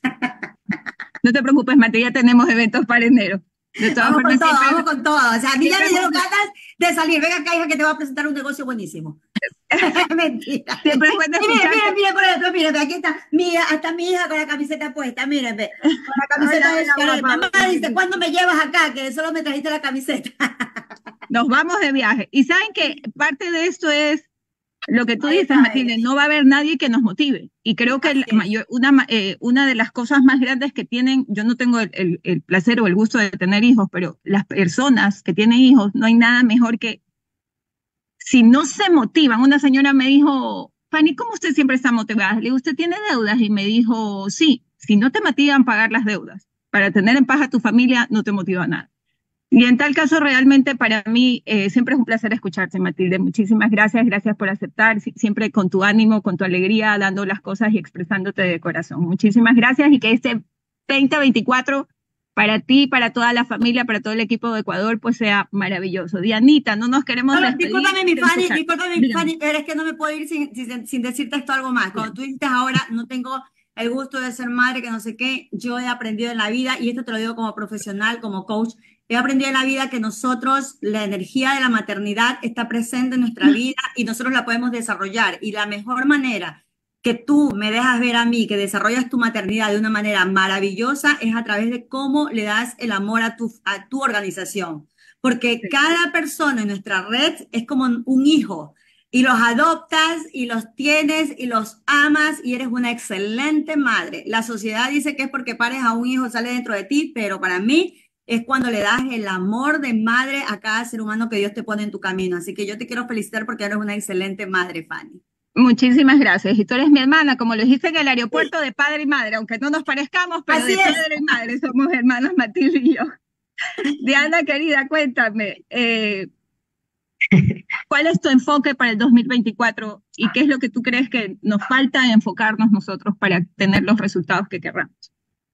No te preocupes, Mati, ya tenemos eventos para enero. De todas Vamos con formas, todo, siempre, vamos con todo. O sea, a mí ya siempre, me dieron ganas de salir. Venga acá, hija, que te voy a presentar un negocio buenísimo. Mentira. siempre es bueno Y mire, escucharte. mire, mire, por ejemplo, mire, aquí está, mira, hasta mi hija con la camiseta puesta, miren, ve, con la camiseta Hola, de hola, Xcaret. guapa. Mamá dice, ¿cuándo me llevas acá? Que solo me trajiste la camiseta. Nos vamos de viaje. Y saben que parte de esto es lo que tú Ahí dices, está ella. Matilde, no va a haber nadie que nos motive. Y creo que Así el es. mayor- una, ma- eh, una de las cosas más grandes que tienen, yo no tengo el, el- el placer o el gusto de tener hijos, pero las personas que tienen hijos, no hay nada mejor que si no se motivan. Una señora me dijo, Fanny, ¿cómo usted siempre está motivada? Le digo, ¿usted tiene deudas? Y me dijo, sí, si no te motivan pagar las deudas, para tener en paz a tu familia, no te motiva nada. Y en tal caso, realmente para mí eh, siempre es un placer escucharte, Matilde. Muchísimas gracias, gracias por aceptar, si- siempre con tu ánimo, con tu alegría, dando las cosas y expresándote de corazón. Muchísimas gracias y que este veinte veinticuatro para ti, para toda la familia, para todo el equipo de Ecuador, pues sea maravilloso. Dianita, no nos queremos Solo, despedir discúlpame, mi sin Fanny, escuchar. discúlpame, mi Dígame. Fanny, pero es que no me puedo ir sin, sin, sin decirte esto algo más. Cuando tú dices ahora, no tengo el gusto de ser madre, que no sé qué, yo he aprendido en la vida, y esto te lo digo como profesional, como coach, he aprendido en la vida que nosotros, la energía de la maternidad está presente en nuestra vida y nosotros la podemos desarrollar. Y la mejor manera que tú me dejas ver a mí, que desarrollas tu maternidad de una manera maravillosa, es a través de cómo le das el amor a tu, a tu organización. Porque cada persona en nuestra red es como un hijo y los adoptas y los tienes y los amas y eres una excelente madre. La sociedad dice que es porque pares a un hijo, sale dentro de ti, pero para mí es cuando le das el amor de madre a cada ser humano que Dios te pone en tu camino. Así que yo te quiero felicitar porque eres una excelente madre, Fanny. Muchísimas gracias. Y tú eres mi hermana, como lo dijiste en el aeropuerto, de padre y madre, aunque no nos parezcamos, pero Así de es. padre y madre somos hermanas Matilde y yo. Diana, querida, cuéntame, eh, ¿cuál es tu enfoque para el dos mil veinticuatro y qué es lo que tú crees que nos falta enfocarnos nosotros para tener los resultados que querramos?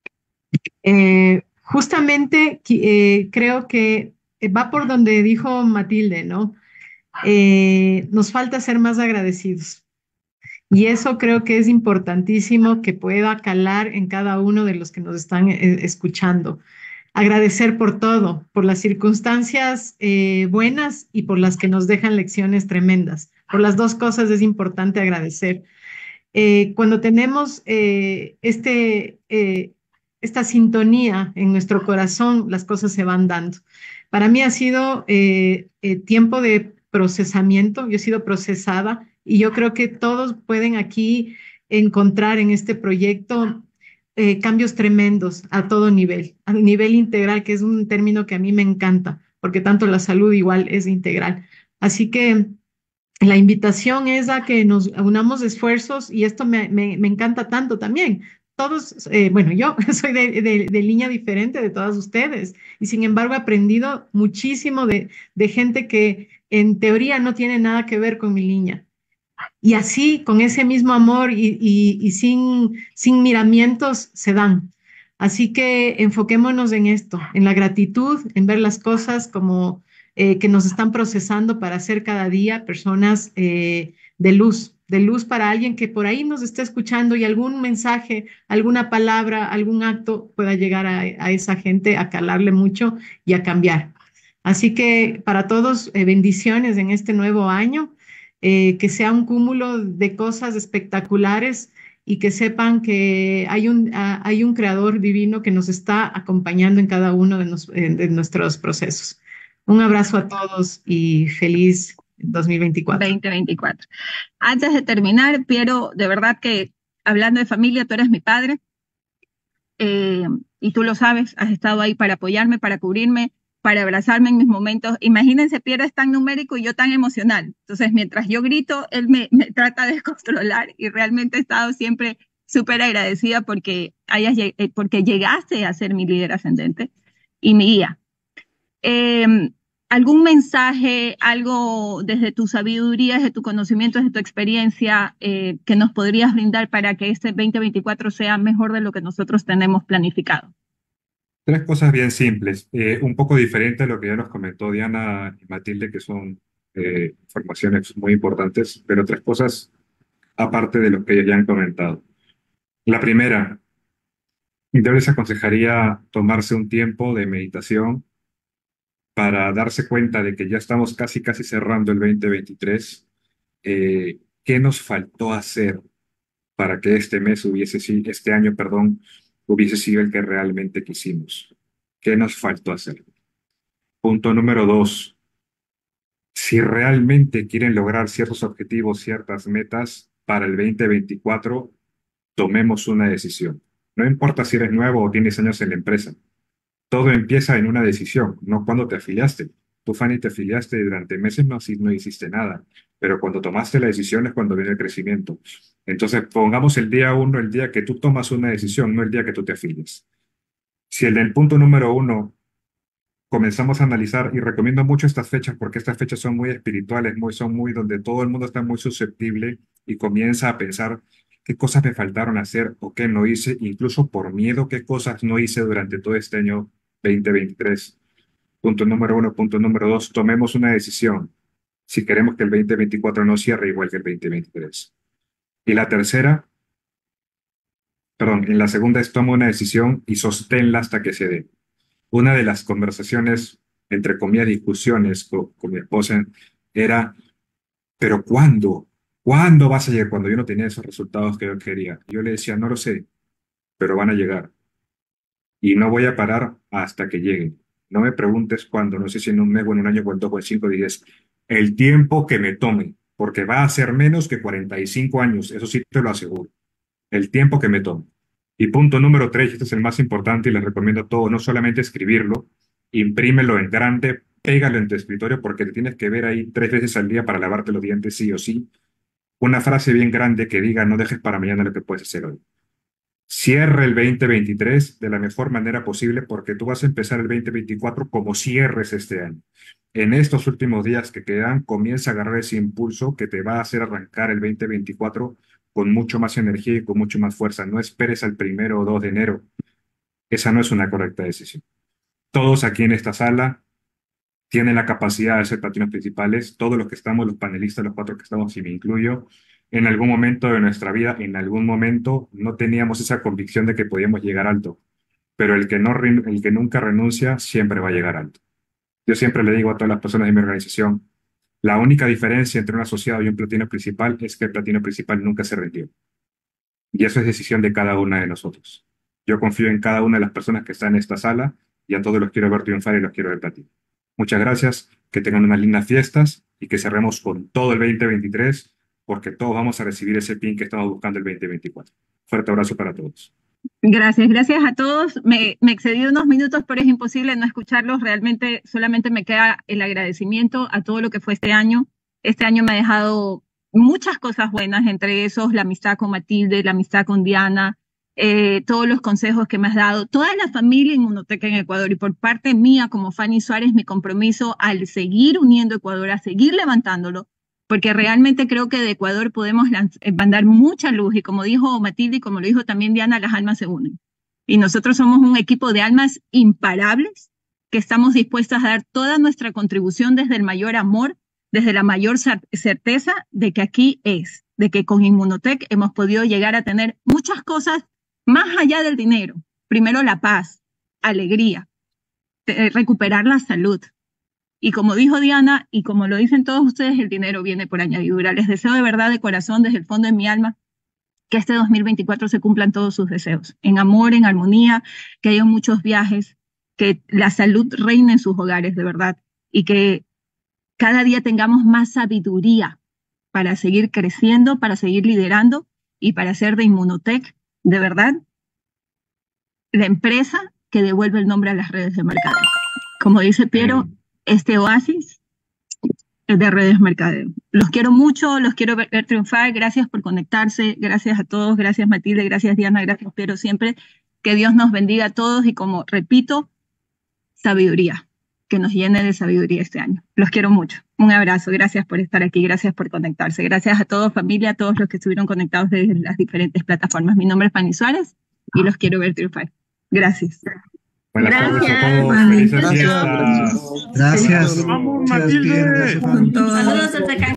Eh, justamente qui- eh, creo que va por donde dijo Matilde, ¿no? Eh, nos falta ser más agradecidos. Y eso creo que es importantísimo que pueda calar en cada uno de los que nos están eh, escuchando. Agradecer por todo, por las circunstancias eh, buenas y por las que nos dejan lecciones tremendas. Por las dos cosas es importante agradecer. Eh, cuando tenemos eh, este, eh, esta sintonía en nuestro corazón, las cosas se van dando. Para mí ha sido eh, eh, tiempo de procesamiento, yo he sido procesada y yo creo que todos pueden aquí encontrar en este proyecto eh, cambios tremendos a todo nivel, a nivel integral, que es un término que a mí me encanta, porque tanto la salud igual es integral. Así que la invitación es a que nos unamos esfuerzos y esto me, me- me encanta tanto también. Todos, eh, bueno, yo soy de, de- de línea diferente de todas ustedes y sin embargo he aprendido muchísimo de, de gente que en teoría no tiene nada que ver con mi línea. Y así, con ese mismo amor y, y- y sin, sin miramientos, se dan. Así que enfoquémonos en esto, en la gratitud, en ver las cosas como eh, que nos están procesando para ser cada día personas eh, de luz, de luz para alguien que por ahí nos esté escuchando y algún mensaje, alguna palabra, algún acto pueda llegar a, a esa gente, a calarle mucho y a cambiar. Así que para todos, eh, bendiciones en este nuevo año, eh, que sea un cúmulo de cosas espectaculares y que sepan que hay un, ah, hay un creador divino que nos está acompañando en cada uno de, nos- eh, de nuestros procesos. Un abrazo a todos y feliz dos mil veinticuatro. dos mil veinticuatro. Antes de terminar, Piero, de verdad que hablando de familia, tú eres mi padre. eh, y tú lo sabes, has estado ahí para apoyarme, para cubrirme, para abrazarme en mis momentos. Imagínense, Piero es tan numérico y yo tan emocional. Entonces, mientras yo grito, él me, me trata de controlar y realmente he estado siempre súper agradecida porque, hayas, lleg- eh, porque llegaste a ser mi líder ascendente y mi guía. Eh, ¿Algún mensaje, algo desde tu sabiduría, desde tu conocimiento, desde tu experiencia eh, que nos podrías brindar para que este veinte veinticuatro sea mejor de lo que nosotros tenemos planificado? Tres cosas bien simples, eh, un poco diferente a lo que ya nos comentó Diana y Matilde, que son eh, informaciones muy importantes, pero tres cosas aparte de lo que ellos ya han comentado. La primera, yo les aconsejaría tomarse un tiempo de meditación para darse cuenta de que ya estamos casi, casi cerrando el veinte veintitrés. Eh, ¿qué nos faltó hacer para que este mes hubiese sido, este año, perdón, hubiese sido el que realmente quisimos? ¿Qué nos faltó hacer? Punto número dos. Si realmente quieren lograr ciertos objetivos, ciertas metas para el veinte veinticuatro, tomemos una decisión. No importa si eres nuevo o tienes años en la empresa. Todo empieza en una decisión, no cuando te afiliaste. Tú, Fanny, te afiliaste y durante meses no, si- no hiciste nada, pero cuando tomaste la decisión es cuando viene el crecimiento. Entonces, pongamos el día uno, el día que tú tomas una decisión, no el día que tú te afilies. Si el del punto número uno comenzamos a analizar, y recomiendo mucho estas fechas porque estas fechas son muy espirituales, muy, son muy donde todo el mundo está muy susceptible y comienza a pensar qué cosas me faltaron hacer o qué no hice, incluso por miedo qué cosas no hice durante todo este año veinte veintitrés. Punto número uno. Punto número dos, tomemos una decisión si queremos que el veinte veinticuatro no cierre igual que el veinte veintitrés. Y la tercera, perdón, en la segunda es toma una decisión y sosténla hasta que se dé. Una de las conversaciones, entre comillas, discusiones con, con mi esposa era, pero ¿cuándo? ¿Cuándo vas a llegar? Cuando yo no tenía esos resultados que yo quería. Yo le decía, no lo sé, pero van a llegar. Y no voy a parar hasta que lleguen. No me preguntes cuándo, no sé si en un mes o en un año o en dos o en cinco días. El tiempo que me tome, porque va a ser menos que cuarenta y cinco años, eso sí te lo aseguro. El tiempo que me tome. Y punto número tres, este es el más importante y les recomiendo a todos, no solamente escribirlo, imprímelo en grande, pégalo en tu escritorio porque te tienes que ver ahí tres veces al día para lavarte los dientes sí o sí. Una frase bien grande que diga, no dejes para mañana lo que puedes hacer hoy. Cierre el veinte veintitrés de la mejor manera posible porque tú vas a empezar el veinte veinticuatro como cierres este año. En estos últimos días que quedan, comienza a agarrar ese impulso que te va a hacer arrancar el veinte veinticuatro con mucho más energía y con mucho más fuerza. No esperes al primero o dos de enero. Esa no es una correcta decisión. Todos aquí en esta sala tienen la capacidad de ser platinos principales. Todos los que estamos, los panelistas, los cuatro que estamos, y me incluyo, en algún momento de nuestra vida, en algún momento, no teníamos esa convicción de que podíamos llegar alto. Pero el que, no, ren- el que nunca renuncia siempre va a llegar alto. Yo siempre le digo a todas las personas de mi organización, la única diferencia entre un asociado y un platino principal es que el platino principal nunca se rindió. Y eso es decisión de cada una de nosotros. Yo confío en cada una de las personas que están en esta sala y a todos los quiero ver triunfar y los quiero ver platino. Muchas gracias, que tengan unas lindas fiestas y que cerremos con todo el veinte veintitrés porque todos vamos a recibir ese pin que estamos buscando el veinte veinticuatro. Fuerte abrazo para todos. Gracias, gracias a todos. Me, me excedí unos minutos, pero es imposible no escucharlos. Realmente solamente me queda el agradecimiento a todo lo que fue este año. Este año me ha dejado muchas cosas buenas, entre esos la amistad con Matilde, la amistad con Diana, eh, todos los consejos que me has dado, toda la familia Inmunoteca en Ecuador y por parte mía como Fanny Suárez, mi compromiso al seguir uniendo Ecuador, a seguir levantándolo, porque realmente creo que de Ecuador podemos lanz- eh, mandar mucha luz y como dijo Matilde y como lo dijo también Diana, las almas se unen. Y nosotros somos un equipo de almas imparables que estamos dispuestas a dar toda nuestra contribución desde el mayor amor, desde la mayor cer- certeza de que aquí es, de que con Inmunotech hemos podido llegar a tener muchas cosas más allá del dinero. Primero la paz, alegría, eh, recuperar la salud. Y como dijo Diana, y como lo dicen todos ustedes, el dinero viene por añadidura. Les deseo de verdad, de corazón, desde el fondo de mi alma, que este dos mil veinticuatro se cumplan todos sus deseos, en amor, en armonía, que haya muchos viajes, que la salud reine en sus hogares, de verdad, y que cada día tengamos más sabiduría para seguir creciendo, para seguir liderando y para hacer de Inmunotech, de verdad, la empresa que devuelve el nombre a las redes de mercadeo. Como dice Piero, Eh, este oasis es de redes mercadeo. Los quiero mucho, los quiero ver, ver triunfar. Gracias por conectarse. Gracias a todos. Gracias Matilde, gracias Diana, gracias Piero siempre. Que Dios nos bendiga a todos y como repito, sabiduría. Que nos llene de sabiduría este año. Los quiero mucho. Un abrazo. Gracias por estar aquí. Gracias por conectarse. Gracias a todos, familia, a todos los que estuvieron conectados desde las diferentes plataformas. Mi nombre es Fanny Suárez y los quiero ver triunfar. Gracias. buenas tardes a Gracias, todos, Fanny. felices Gracias. fiestas. Gracias. Vamos, Se despiden, Matilde. gracias, Fanny. Saludos hasta acá.